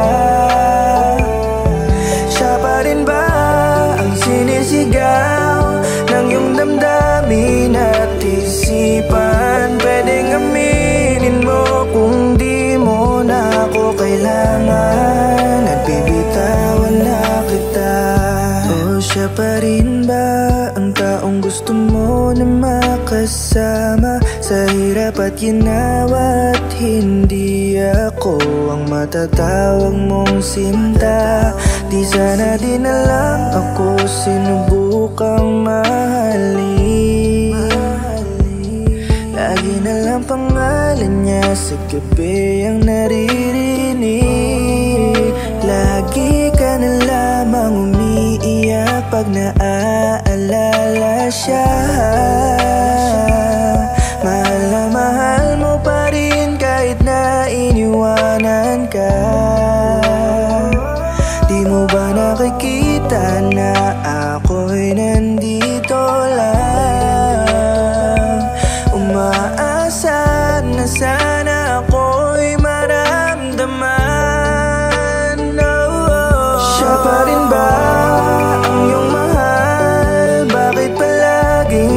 Siya pa rin ba ang sinisigaw ng iyong damdamin at isipan? Pwedeng aminin mo kung di mo na ako kailangan at bibitawan na kita. O siya pa rin ba ang taong gusto mo na makasama sa hirap at ginawa, at hindi ako ang matatawag mong sinta? Di sana din na lang ako sinubukang mahalin. Lagi na lang pangalan niya sa gabi ang naririnig. Lagi ka na lamang umiiyak pag naaalala siya. Mahal na mahal mo pa rin kahit na iniwanan ka. Di mo ba nakikita na ako'y nandito lang? Umaasa na sana ako'y maramdaman. Siya pa rin ba ang iyong mahal? Bakit palaging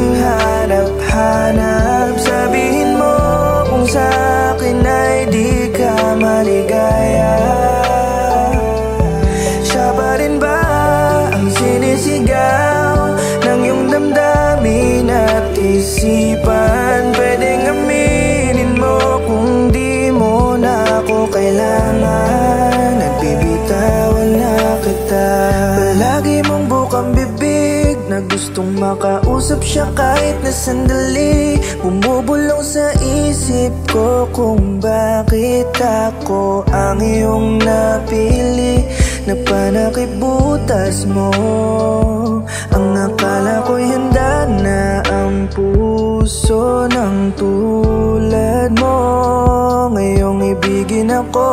na gustong makausap siya kahit na sandali. Bumubulong sa isip ko kung bakit ako ang iyong napili na panakibutas mo. Ang akala ko'y handa na ang puso ng tulad mo. Ngayong ibigin ako,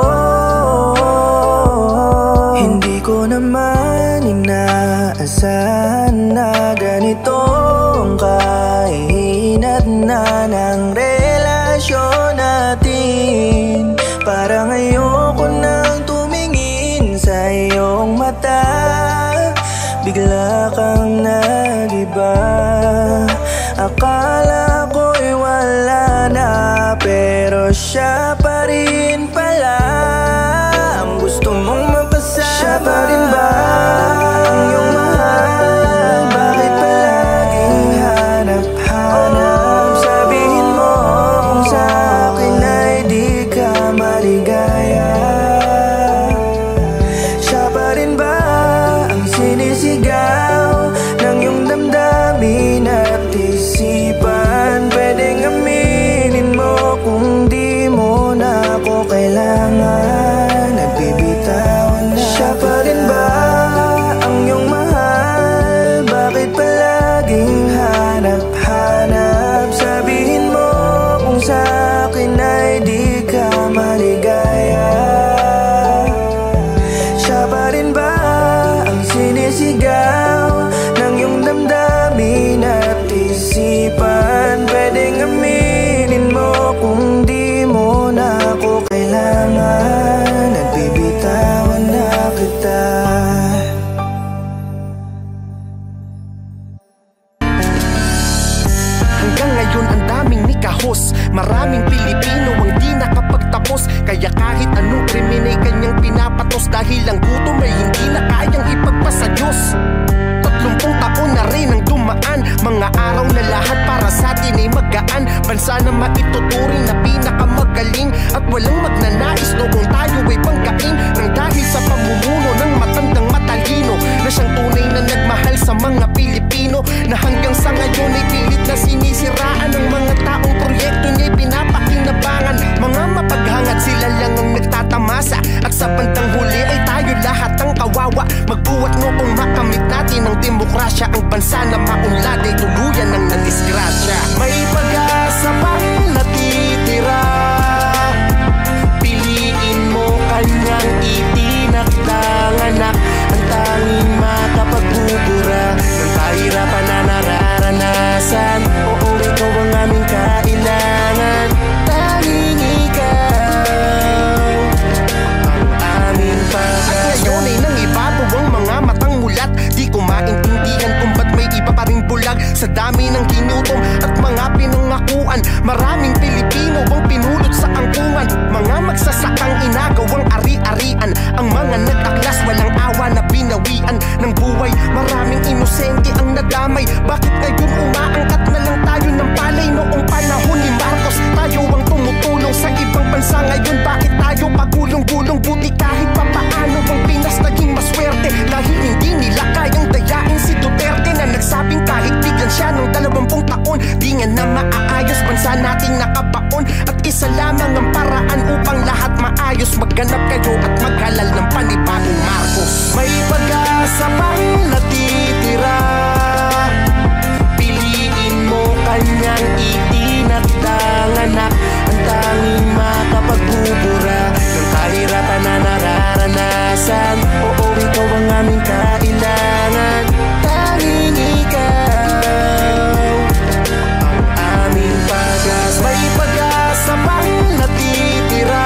hindi ko naman inaasahan na ganito ang kahinat na ng relasyon natin. Parang ayoko nang tumingin sa iyong mata, bigla kang nag-iba. Akala ko'y wala na, pero siya pa rin pala ang gusto mong mapasama. Siya pa rin ba ang iyong mahal? Bakit palaging hanap-hanap? Sabihin mo kung sa akin ay di ka maligaya. Siya pa rin ba ang sinisigaw ng iyong damdamin at isipan? Pwedeng aminin mo kung di mo na ako kailangan, nagbibitawan na. Siya pa rin ba ang iyong mahal? Bakit palaging hanap-hanap? Sabihin mo kung sa akin ay di ka maligaya. Siya pa rin ba ang sinisigaw ng iyong damdamin at isipan? Pwedeng aminin mo kung di mo na ako kailangan, nagbibitawan na kita. Hanggang ngayon ang daming nikahos, maraming Pilipino ang di nakapagtapos. Kaya kahit anong krimen ay kanyang pinapatos, dahil ang gutom ay hindi na kayang ipagpasa Diyos. 30 taon na rin ang dumaan, mga araw na lahat para sa atin ay magaan. Bansa na maituturing na pinakamagaling, at walang magnanais noong tayo ay banggain. Nang dahil sa pamumuno ng matandang matalino, na siyang tunay na nagmahal sa mga Pilipino, na hanggang sa ngayon ay pilit na sinisiraan ng mga taong proyekto niya'y pinapakinabangan. Mga mapaghangad, sila lang ang nagtatamasa, at sa bandang huli ay tayo lahat ang kawawa. Magbuwat noong makamit natin ang demokrasya, ang bansa na maunlad ay tuluyan ng nadisgrasya. May pag-asa pang natitira, piliin mo kanyang itinakdang anak, ang tanging makapagpupura ng kahirapan na nararanasan. Oo, ikaw ang aming kailangan, tanging ikaw ang aming pag-asa. At ngayon ay nangibabaw ang mga matang mulat, di ko maintindihan kung ba't may iba pa ring bulag. Sa dami ng ginutom at mga pinangakuan, maraming Pilipino ang pinulot sa angkungan. Mga magsasakang inagawang ari-arian, ang mga nagtaklas walang awa na binawian ng buhay. Maraming inosente ang nadamay, bakit ngayon umaangkat na lang tayo ng palay? Noong panahon ni Marcos, tayo ang tumutulong sa ibang bansa. Ngayon bakit tayo pagulong-gulong? Buti kahit papaano ang Pinas naging maswerte, dahil hindi nila kayang dayain si Duterte, na nagsabing kahit bigyan siya ng 20 taon, di nga na maaayos bansa nating nakabaon. At isa lamang ang paraan upang lahat maayos, magganap kayo at maghalal ng panibagong Marcos. May pag-asa pang natitira, piliin mo kanyang itinakdang anak, ang tanging makapagpupura ng kahirapan na nararanasan. Oo, ikaw ang aming kailangan, tanging ikaw ang aming pag-asa. May pag-asa pang natitira,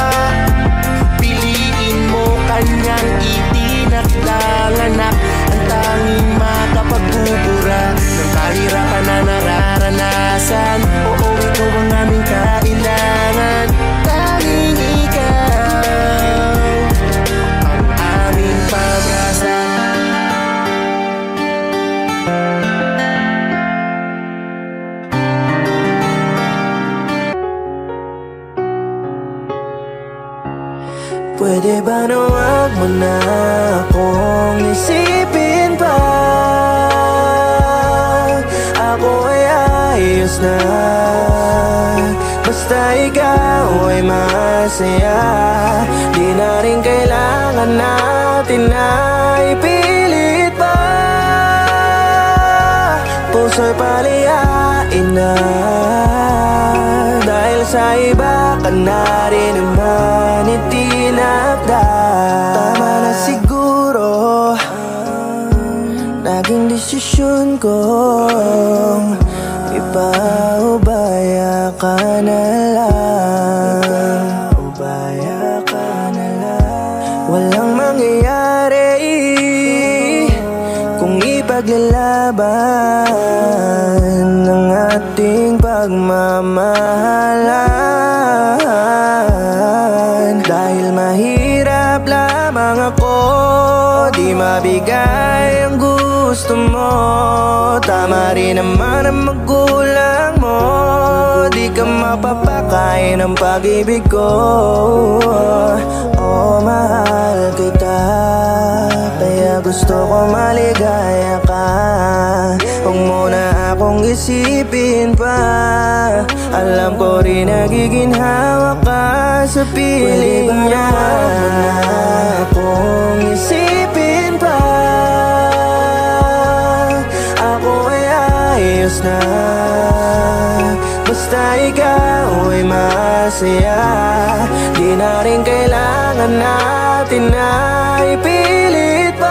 piliin mo kanyang itinakdang anak, ang Pwede ba na wag mo na akong isipin pa? Ako ay ayos na, basta ikaw ay masaya. Di na rin kailangan natin na ipilit pa. Puso'y paliyain na, dahil sa iba ka na rin naman itinakda. Tama na siguro naging desisyon ko, ipaubaya ka na lang. Ubaya ka na lang. Walang mangyayari kung ipaglalaban ng ating pagmamahalan. Dahil mahirap lamang ako, di mabigay ang gusto mo. Tama rin naman ang magulang mo, di ka mapapakain ng pag-ibig ko. Oh, mahal kita, kaya gusto ko maligaya ka. Huwag mo na akong isipin pa, alam ko rin nagiginhawa ka sa piling niya. Huwag mo na akong isipin pa, ako ay ayos na, basta ikaw ay masaya. Di na rin kailangan natin na ipilit pa.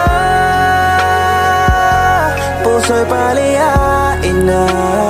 Puso'y paliyain na,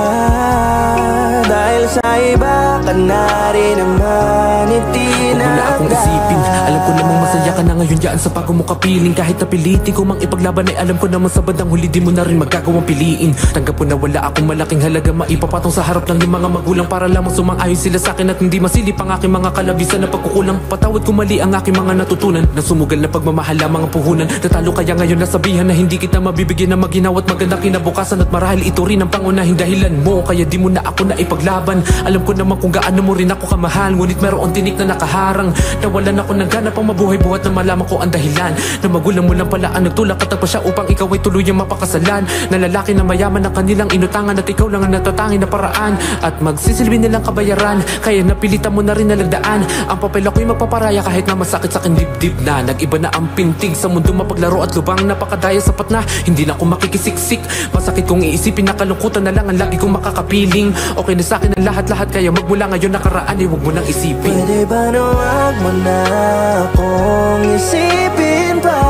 dahil sa iba ka na rin naman itinakda. Huwag mo na akong isipin, alam ko namang masaya ka na ngayon dyan sa bago mo kapiling. Kahit napilitin ko mang ipaglaban ay alam ko naman sa bandang huli di mo na rin magagawang piliin. Tanggap ko na wala akong malaking halaga maipapatong sa harap lang yung mga magulang, para lamang sumang-ayon sila sa akin at hindi masilip ang aking mga kalabisan na pagkukulang. Patawad ko mali ang aking mga natutunan, na sumugal na pagmamahal mga puhunan. Natalo kaya ngayon nasabihan na hindi kita mabibigyan ng maginaw at maganda kinabukasan, at marahil ito rin ang pangunahing dahilan mo kaya di mo na ako na ipaglaban. Alam ko naman kung gaano mo rin ako kamahal, ngunit meron tinik na nakaharang. Nawalan ako ng gana pang mabuhay buhat na malaman ko ang dahilan, na magulang mo lang pala ang nagtulak at pa siya upang ikaw ay tuluyang mapakasalan. Na lalaki na mayaman na kanilang inutangan at ikaw lang ang natatangin na paraan at magsisilbi nilang kabayaran. Kaya napilitan mo na rin nalagdaan ang papel ako'y magpaparaya kahit na masakit sa aking dibdib na. Nag-iba na ang pintig sa mundo mapaglaro at lubang napakadaya sapat na hindi na ako makikisiksik. Masakit kong iisipin na kalungkutan na lang ang lagi kong makakapiling. Okay na sa'kin ang lahat-lahat kaya magmula ngayon nakaraan ay huwag mo nang isipin. Pwede ba na wag mo na akong isipin pa?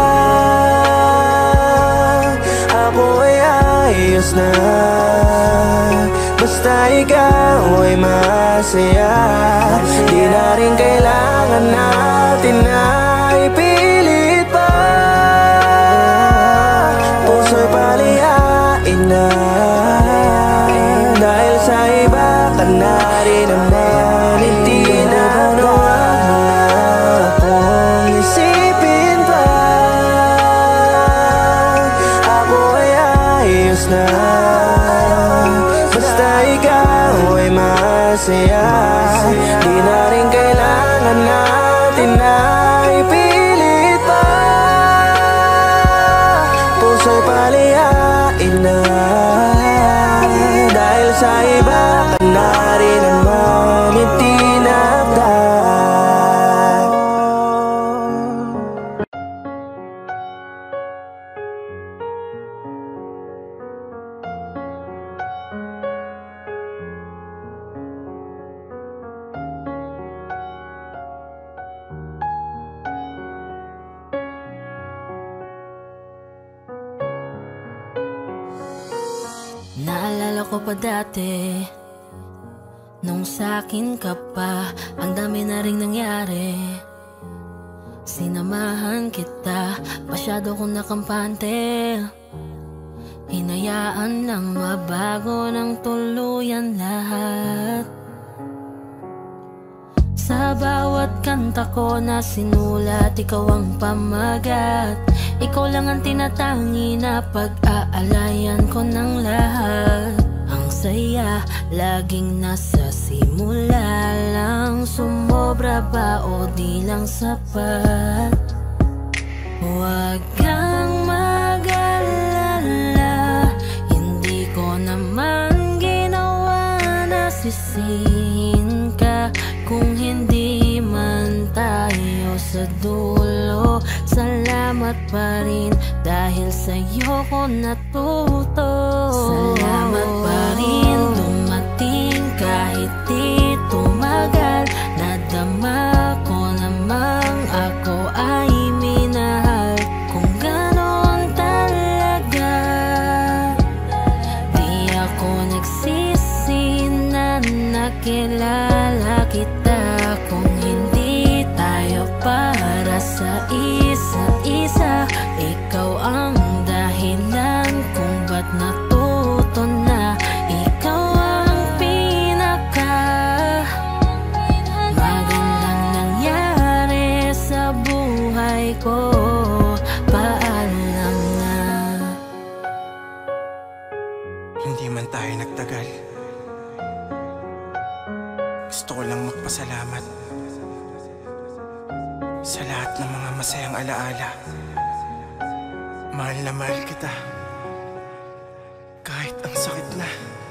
Ako ay ayos na, basta ikaw ay masaya. Di na rin kailangan natin na ipilit pa. Puso'y paliyain na, dahil sa iba ka na rin naman itinakda. Akong isipin pa, ako ay ayos na, basta ikaw ay masaya. Di na rin kailangan natin na ipilit pa. Puso'y paliyain na, dahil sa iba ka na rin naman itinakda. Naalala ko pa dati, nung sa'kin ka pa, ang dami na ring nangyari. Sinamahan kita, masyado kong nakampante. Hinayaan lang mabago ng tuluyan lahat. Sa bawat kanta ko na sinulat, ikaw ang pamagat. Ikaw lang ang tinatangi na pag-aalayan ko ng lahat. ang saya, laging nasa simula lang. Sumobra ba o di lang sapat? Huwag kang mag-alala, hindi ko naman ginawa na sisihin ka. Kung hindi man tayo sa dulo, salamat pa rin dahil sa'yo ko natuto. Salamat pa rin dumating kahit di tumagal. Nadama ko namang ako ay minahal. Kung ganon talaga, di ako nagsisi na nakilala kita. Kung hindi tayo para sa isa't isa, ikaw ang dahilan kung ba't natuto na. Ikaw ang pinaka magandang nangyari sa buhay ko. Paalam na. Hindi man tayo nagtagal, gusto ko lang magpasalamat sa lahat ng mga masayang alaala. Mahal na mahal kita, kahit ang sakit na.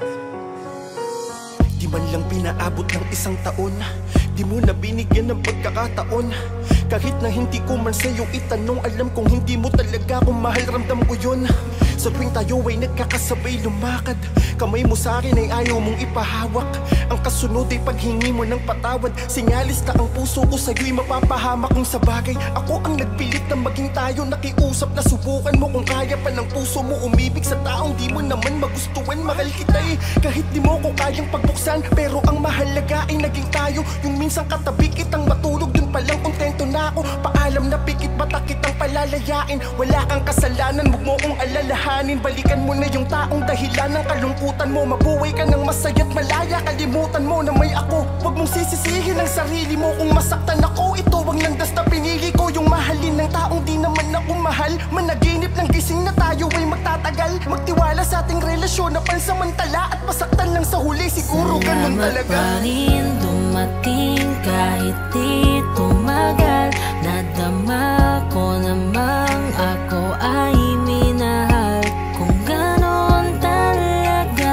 Di man lang pinaabot ng isang taon, di mo na binigyan ng pagkakataon. Kahit na hindi ko man sa'yo itanong, alam kong hindi mo talaga akong mahal, ramdam ko yun. Sa tuwing tayo ay nagkakasabay lumakad, kamay mo sa akin ay ayaw mong ipahawak. Ang kasunod ay paghingi mo ng patawad. Sinyalis na ang puso ko sa'yo'y mapapahamak. Kung sa bagay, ako ang nagpilit na maging tayo. Nakiusap na subukan mo kung kaya pa ng puso mo umibig sa taong di mo naman magustuhan. Mahal kita eh, kahit di mo ko kayang pagbuksan, pero ang mahalaga ay naging tayo. Yung minsan katabi kitang matulog, dun palang kontento na ako. Paalam na pikit bata kitang palalayain. Wala kang kasalanan, huwag mo kong alalahanin. Balikan mo na yung taong dahilan ng kalungkutan mo. Mabuhay ka ng masaya't malaya, kalimutan mo na may ako. Huwag mong sisisihin ang sarili mo kung masaktan ako. Ito ang landas na pinili ko, yung mahalin ng taong di naman ako mahal. Managinip ng gising na tayo ay magtatagal. Magtiwala sa ating relasyon na pansamantala, at masaktan lang sa huli, siguro ganun talaga. Salamat pa rin dumating kahit di tumagal. Nadama ko namang ako ay minahal. Kung ganon talaga,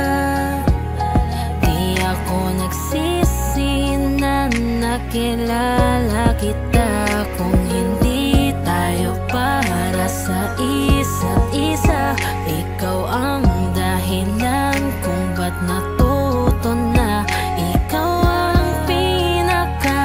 di ako nagsisi na nakilala kita. Kung hindi tayo para sa isa't isa, ikaw ang dahilan kung ba't natuto na. Ikaw ang pinaka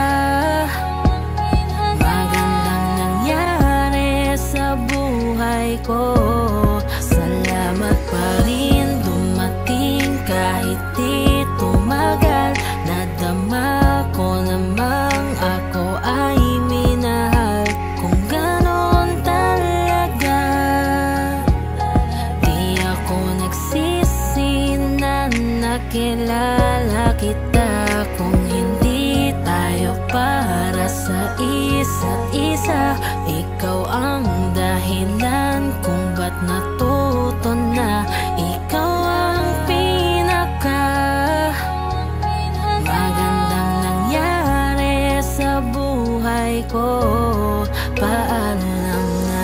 magandang nangyari sa buhay ko. Salamat pa rin dumating kahit di tumagal. Nadama ko namang ako ay minahal. Kung ganon talaga, di ako nagsisi na nakilala kita. Kung hindi tayo para sa isa't isa, ikaw ang dahilan kung ba't natuto na. Ikaw ang pinaka magandang nangyari sa buhay ko. Paalam na.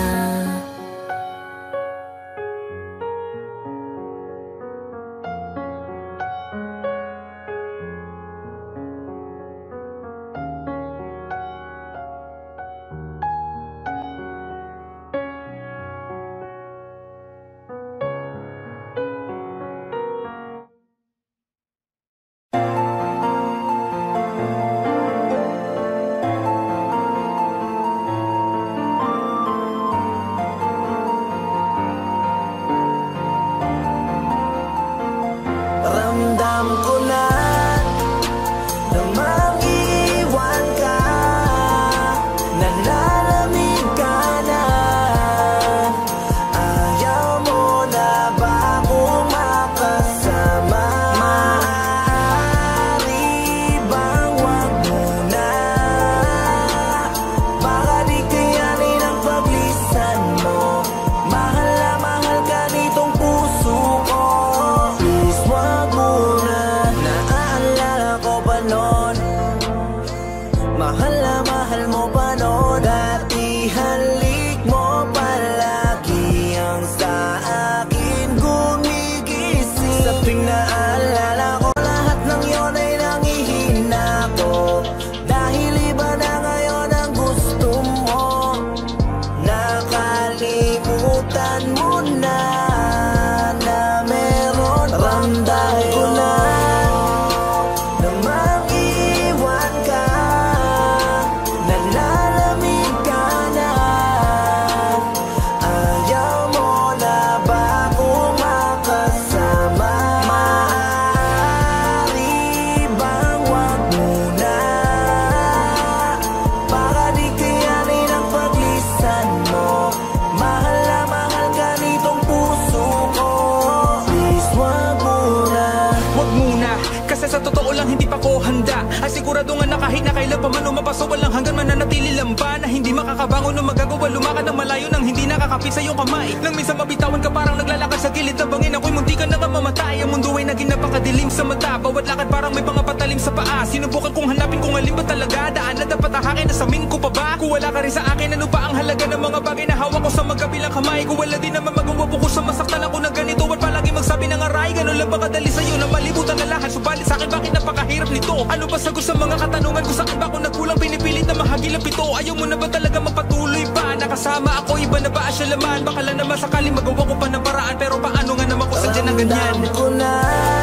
makabangon o magagawa, lumakad ng malayo nang hindi nakakapit sa iyong kamay. Nang minsan mabitawan ka parang naglalakad sa gilid ng bangin, ako'y munti ka na nga mamatay. Ang mundo ay naging napakadilim sa mata, bawat lakad parang may mga patalim sa paa. Sinubukan kong hanapin kung alin ba talaga daan na dapat ahakin, nasamin ko pa ba? Kung wala ka rin sa akin, ano pa ang halaga ng mga bagay na hawak ko sa magkabilang kamay? Kung wala din naman magawa po ko sa masaktan ako na ganito at palagi magsabi ng aray, ganun lang ba kadali sa'yo na malibutan na lahat? Subalit sa'kin bakit napakahirap nito? Ano ba sagot sa mga katanungan ko? Sa'kin ba ako nagkulang, pinipilit na mahagilap ito? Ayaw mo na ba talaga magpatuloy pa? Nakasama ako, iba na ba asya laman? Baka lang naman sakaling magawa ko pa ng paraan, pero paano nga naman kung sadya ng ganyan? Ramdam ko na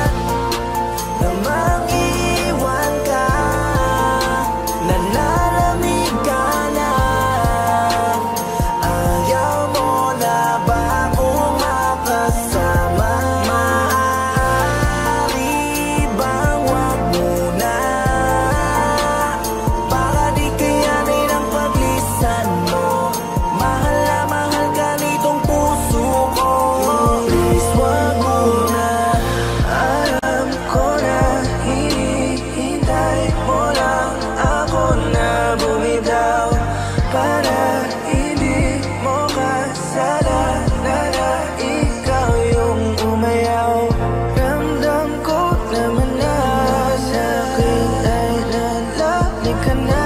mag-iwan ka, nalalamig ka na. Ayaw mo na ba akong makasama? Maaari bang wag muna? Baka di kayanin ang paglisan mo. Mahal na mahal ka nitong puso ko. Please wag muna. Alam ko na hinihintay mo lang ako na bumitaw, para hindi mo kasalanan na ikaw yung umayaw. Ramdam ko naman na sa'kin ay lalaki ka na.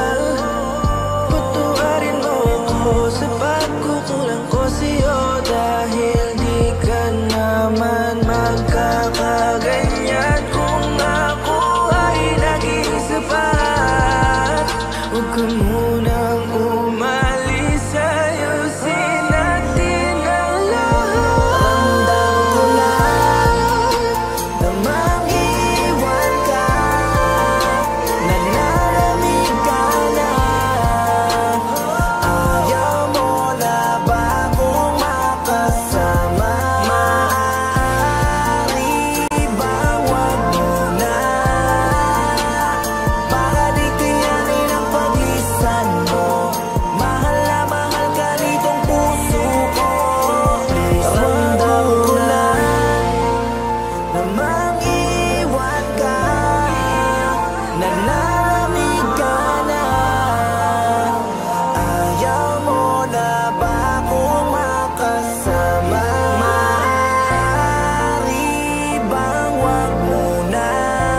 Patuharin mo ako sa pagkukulang ko sa'yo, dahil di ka naman magkakaganyan kung ako ay naging sapat. Huwag ka munang umalis, ayusin natin ang lahat. Ramdam ko lang na mag-iwan ka, nalalamig ka na. Ayaw mo na ba akong makasama? Maaari bang wag muna? Baka di kayanin ang paglisan mo. Mahal na mahal ka nitong puso ko. Please ramdam ko lang na mag-iwan ka, nalalamig ka na. Ayaw mo na ba akong makasama? Maaari bang wag muna?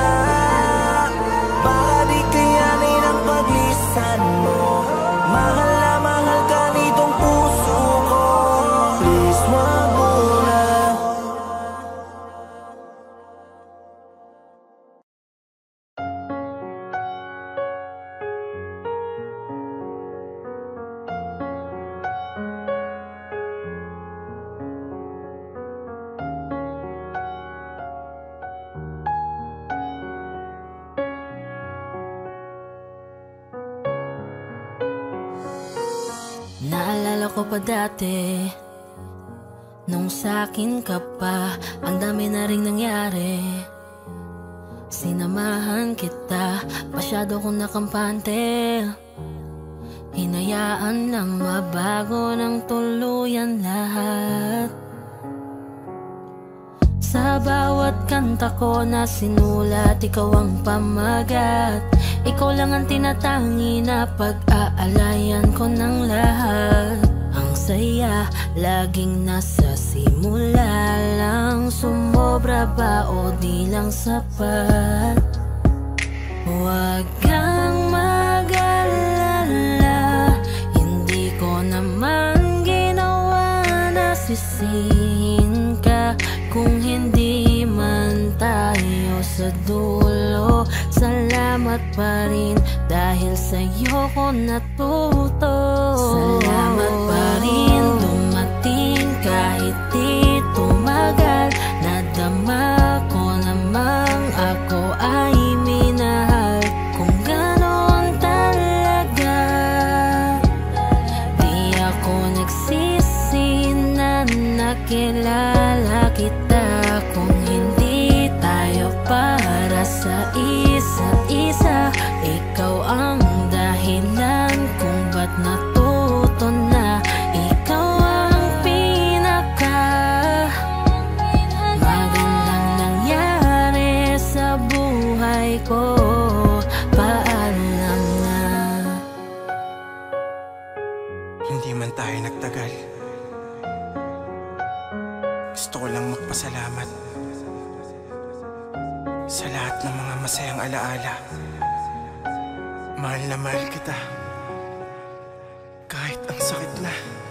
Baka di kayanin ang paglisan mo. Mahal na mahal ka nitong puso ko. Please wag muna. Naalala ko pa dati, nung sa'kin ka pa, ang dami na ring nangyari. Sinamahan kita, masyado kong nakampante. Hinayaan lang mabago ng tuluyan lahat. Sa bawat kanta ko na sinulat, ikaw ang pamagat. Ikaw lang ang tinatangi na pag-aalayan ko ng lahat. Ang saya, laging nasa simula lang. Sumobra ba o di lang sapat? Huwag kang mag-alala, hindi ko naman ginawa na sisihin ka. Kung hindi man tayo sa dulo, salamat pa rin dahil sa'yo ko natuto. Salamat pa rin dumating kahit di tumagal. Nadama ko namang ako ay minahal. Kung ganon talaga, di ako nagsisi na nakilala kita. Kung hindi tayo para sa isa't isa, ikaw ang dahilan kung ba't natuto na. Ikaw ang pinaka magandang nangyari sa buhay ko. Paalam na. Hindi man tayo nagtagal, gusto ko lang magpasalamat sa lahat ng mga masayang alaala. Mahal na mahal kita, kahit ang sakit na.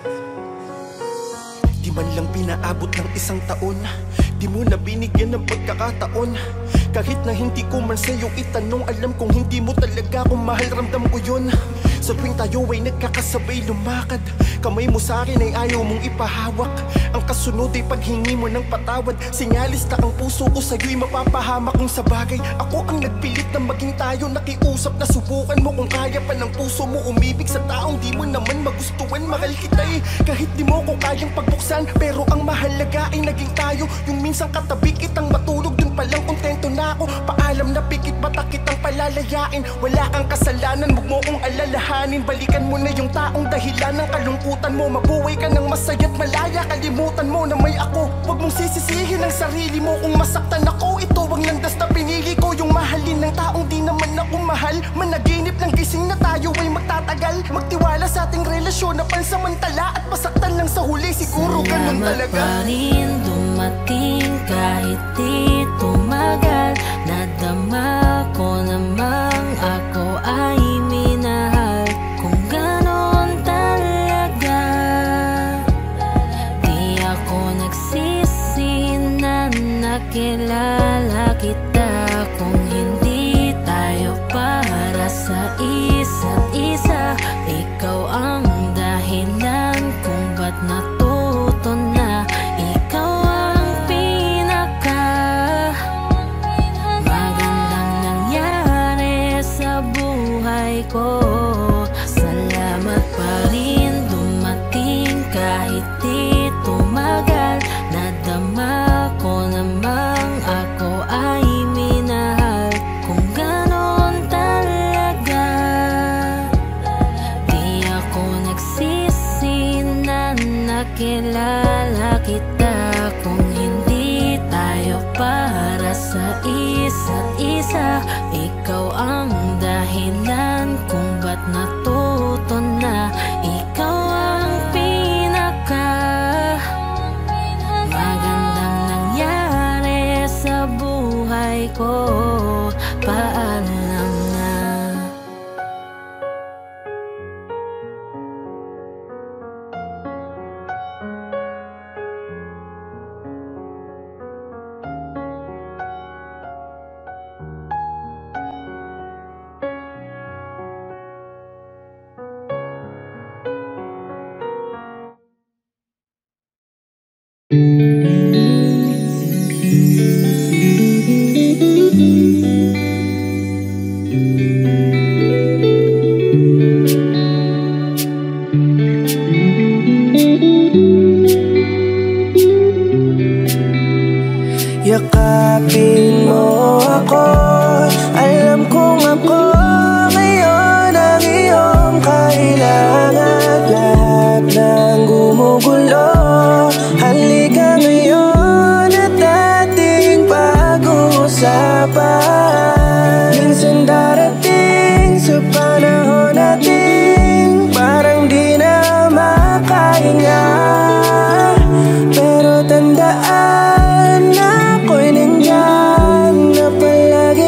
Di man lang pinaabot ng isang taon, di mo na binigyan ng pagkakataon. Kahit na hindi ko man sa'yo itanong, alam kong hindi mo talaga akong mahal, ramdam ko yun. Sa tuwing tayo ay nagkakasabay lumakad, kamay mo sa akin ay ayaw mong ipahawak. Ang kasunod ay paghingi mo ng patawad. Sinyalis na ang puso ko sa'yo'y mapapahamak. Kung sa bagay ako ang nagpilit na maging tayo, nakiusap na subukan mo kung kaya pa ng puso mo umibig sa taong di mo naman magustuhan. Mahal kita eh, kahit di mo ko kayang pagbuksan, pero ang mahalaga ay naging tayo. Yung minsan katabi kitang matulog, dun palang kontento na ako. Paalam na pikit bata kitang palalayain. Wala kang kasalanan, huwag mo kong alalahanin. Balikan mo na yung taong dahilan ng kalungkutan mo. Mabuhay ka ng masaya't malaya, kalimutan mo na may ako. Huwag mong sisisihin ang sarili mo kung masaktan ako. Ito ang landas na pinili ko, yung mahalin ng taong di naman ako mahal. Managinip ng gising na tayo ay magtatagal. Magtiwala sa ating relasyon na pansamantala, at masaktan lang sa huli, siguro ganun talaga. Salamat pa rin dumating kahit di tumagal. Nadama ko namang ako ay minahal. Kung ganon talaga, di ako nagsisi na nakilala kita. Kung hindi tayo para sa isa't isa, ikaw ang dahilan kung ba't natuto na. Ikaw ang pinaka magandang nangyari sa buhay ko. Salamat pa rin dumating kahit di tumagal. Nadama ko namang ako ay minahal. Kung ganon talaga, di ako nagsisi na nakilala kita. Kung hindi tayo para sa isa't isa, ikaw ang dahilan kung ba't natuto na. Ikaw ang pinaka magandang nangyari sa buhay ko. Paalam na. Yakapin mo ako, alam kong ako ngayon ang iyong kailangan. Lahat ng gumugulo, halika ngayon at ating pag-uusapan. Minsan darating sa panahon natin, parang di na makahinga. Pero tandaan na ako'y nandyan, na palagi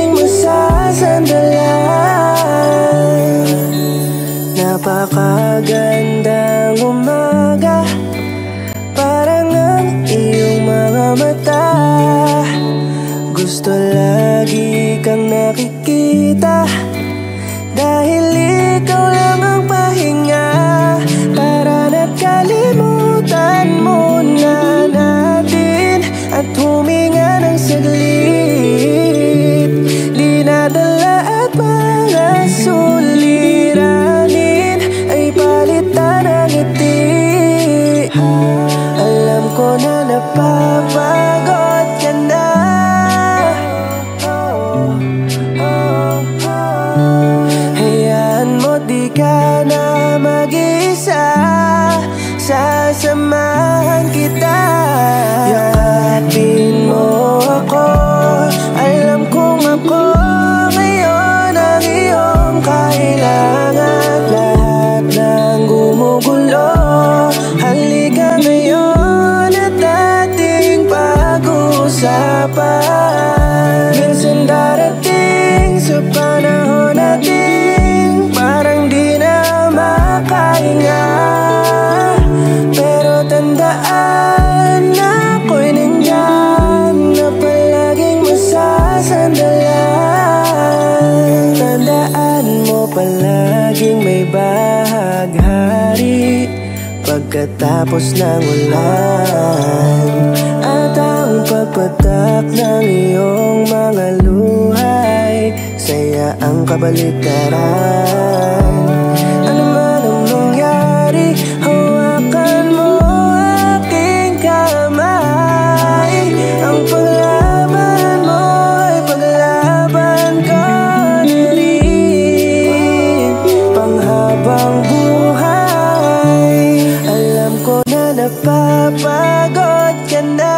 pagkatapos ng ulan. At ang pagpatak ng iyong mga luhay, saya ang kabaliktaran. Ano man ang mangyari, hawakan mo aking kamay. Ang paglaban mo ay paglaban ko na rin, panghabang buhay. Alam ko na napapagod ka na,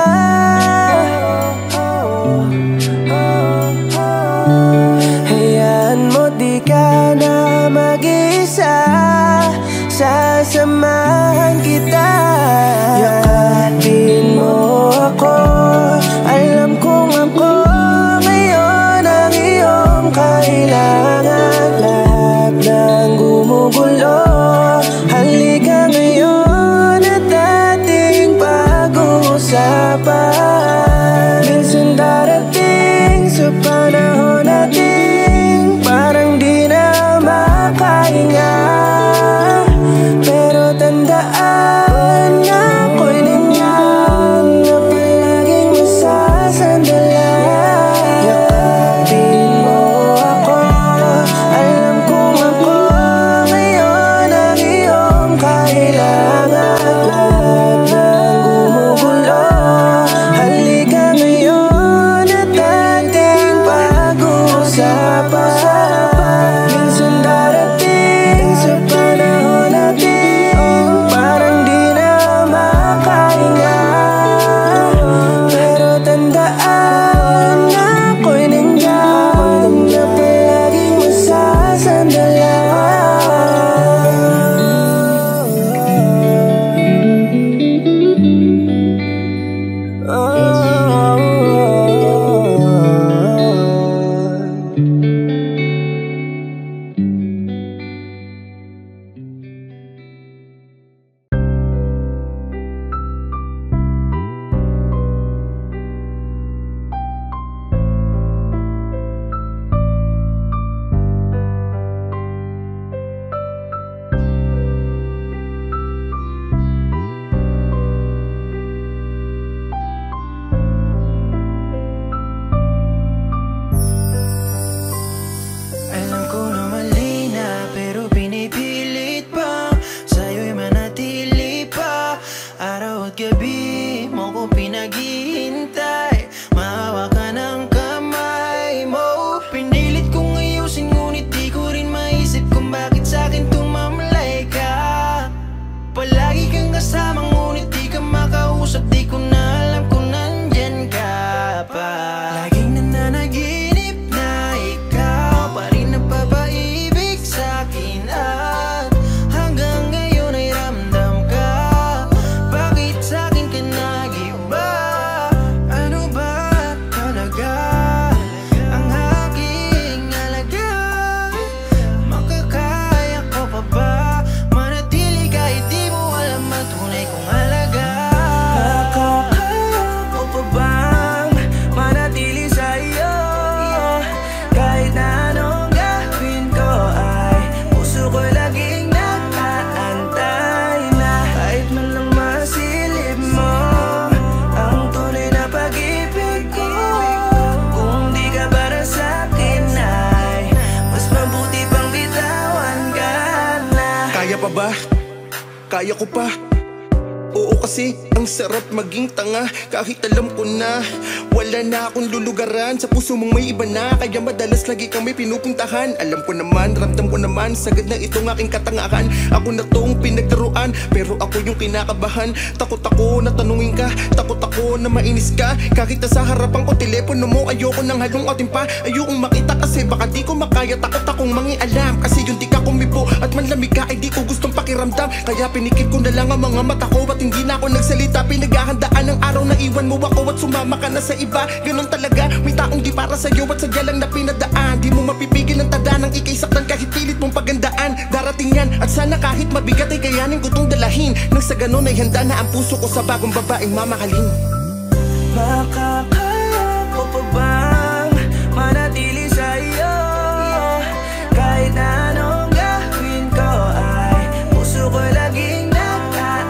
hayaan mo di ka na mag-isa, sasamahan kita. Yakapin mo ako, alam kong ako ngayon ang iyong kailangan. Lahat ng gumugulo, halika ngayon at ating pag-uusapan. Minsan darating sa panahon natin, parang di na makahinga. Pero tandaan na ako'y nandiyan, na palaging masasandala. Yakapin mo ako, alam kong ako ngayon ang iyong kailangan. Lahat ng gumugulo, halika ngayon at ating pag-uusapan. Minsan darating sa panahon natin, parang di na makahinga. Pero tandaan na ako'y nandiyan, na palaging masasandala. Alam ko na mali na, pero pinipilit pa sa'yo'y manatili pa. Araw at gabi mo ko pinaghihintay, mahawak ka ng kamay mo. Pinilit kong ayusin ngunit di ko rin maisip kung bakit sa'kin tumamlay ka. Palagi kang kasama ngunit di ka makausap, di ko na alam kung nandyan ka pa. Laging nananaginip na ikaw pa rin nagpapaibig sa'kin, at hanggang ngayon ay ramdam ka. Bakit sa'kin ka nag-iba? Ano ba talaga ang aking alaga? Makakaya ko pa ba manatili kahit di mo alam ang tunay kong alaga? Makakaya ko pa bang manatili sa'yo? Kahit na anong gawin ko ay puso ko laging nakaantay na. Kahit man lang masilip mo ang tunay na pag-ibig ko, kung di ka para sa'kin ay mas mabuti pang bitawan ka na. Kaya pa ba? Kaya ko pa? Oo kasi ang sarap maging tanga, kahit alam ko na wala na akong lulugaran. Sa puso mong may iba na, kaya madalas lagi kami pinupuntahan. Alam ko naman, ramdam ko naman, sagad na itong aking katangahan. Ako na tong pinagdaruan, pero ako yung kinakabahan. Takot ako na tanungin ka, takot ako na mainis ka. Kahit na sa harapan ko telepono mo, ayoko nang halungatin pa. Ayokong makita kasi baka di ko makaya. Takot akong mangialam, kasi yung di ka kumibo at manlamig ka ay di ko gustong pakiramdam. Kaya pinikit ko na lang ang mga mata ko at hindi na ako nagsalita. Pinaghahandaan ang araw na iwan mo ako at sumama ka na sa iba. Ganon talaga, may taong di para sa'yo at sadya lang na pinadaan. Di mo mapipigil ang tada ng ikay saktan kahit pilit mong pagandaan. Darating yan at sana kahit mabigat ay kayanin ko tong dalahin. Nang sa ganon ay handa na ang puso ko sa bagong babaeng mamahalin. Makakaya ko pa bang manatili sa'yo? Kahit na anong gawin ko ay puso ko laging nakaantay.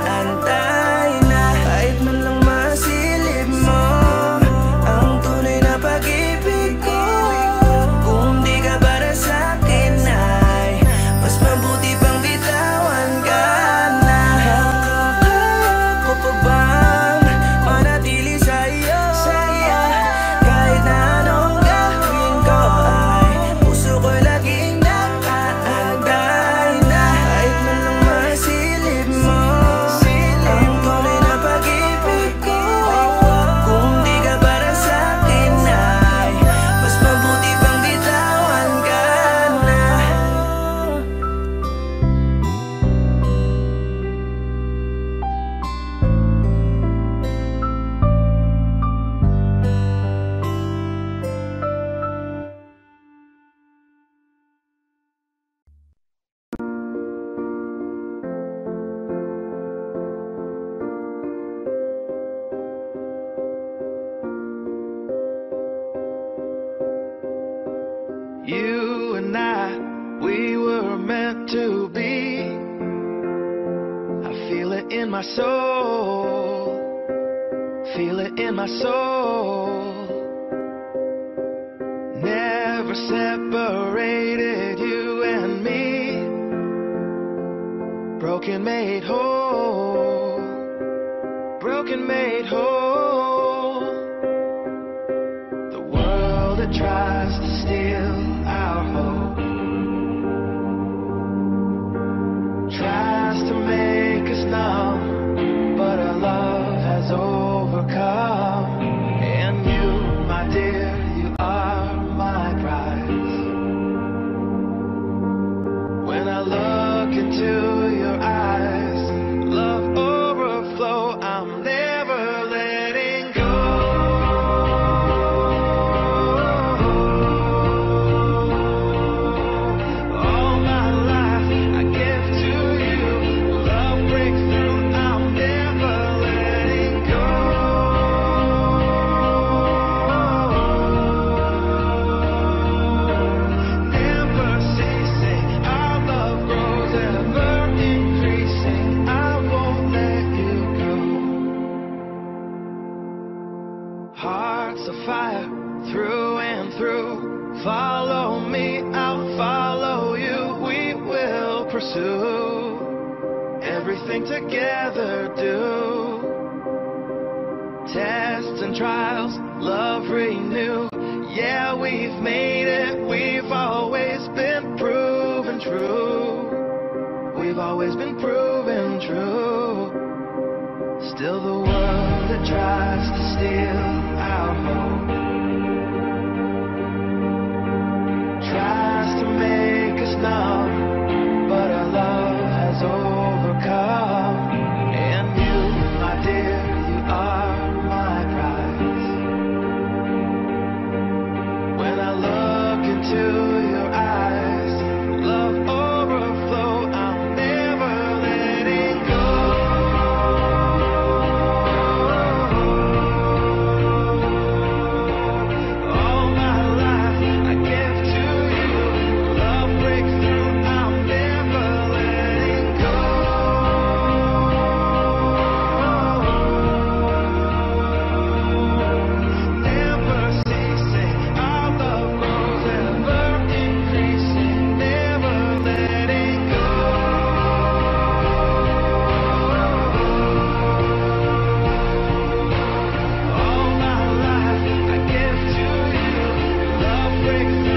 it in my soul, feel it in my soul. Never separated you and me. Broken made whole, broken made whole. The world that tries to steal our hope tries to make us numb, but our love has overcome. And you, my dear, you are my prize. When I look into your eyes, love overflow, I'm never letting go. All my life I give to you, love breaks through, I'm never letting go. Never ceasing, our love grows ever increasing, I won't let you go. Hearts of fire through and through, follow me, I'll follow you, we will pursue everything together, do tests and trials, love renew. Yeah, we've made it, we've always been proven true. We've always been proven true. Still the world that tries to steal our hope tries to make us numb, but our love has overcome. And you, my dear, you are my prize. When I look into your eyes, love overflow, I'm never letting go. All my life I give to you, love breaks through, I'm never letting go. Never ceasing, our love grows ever increasing, never letting go. All my life I give to you, love breaks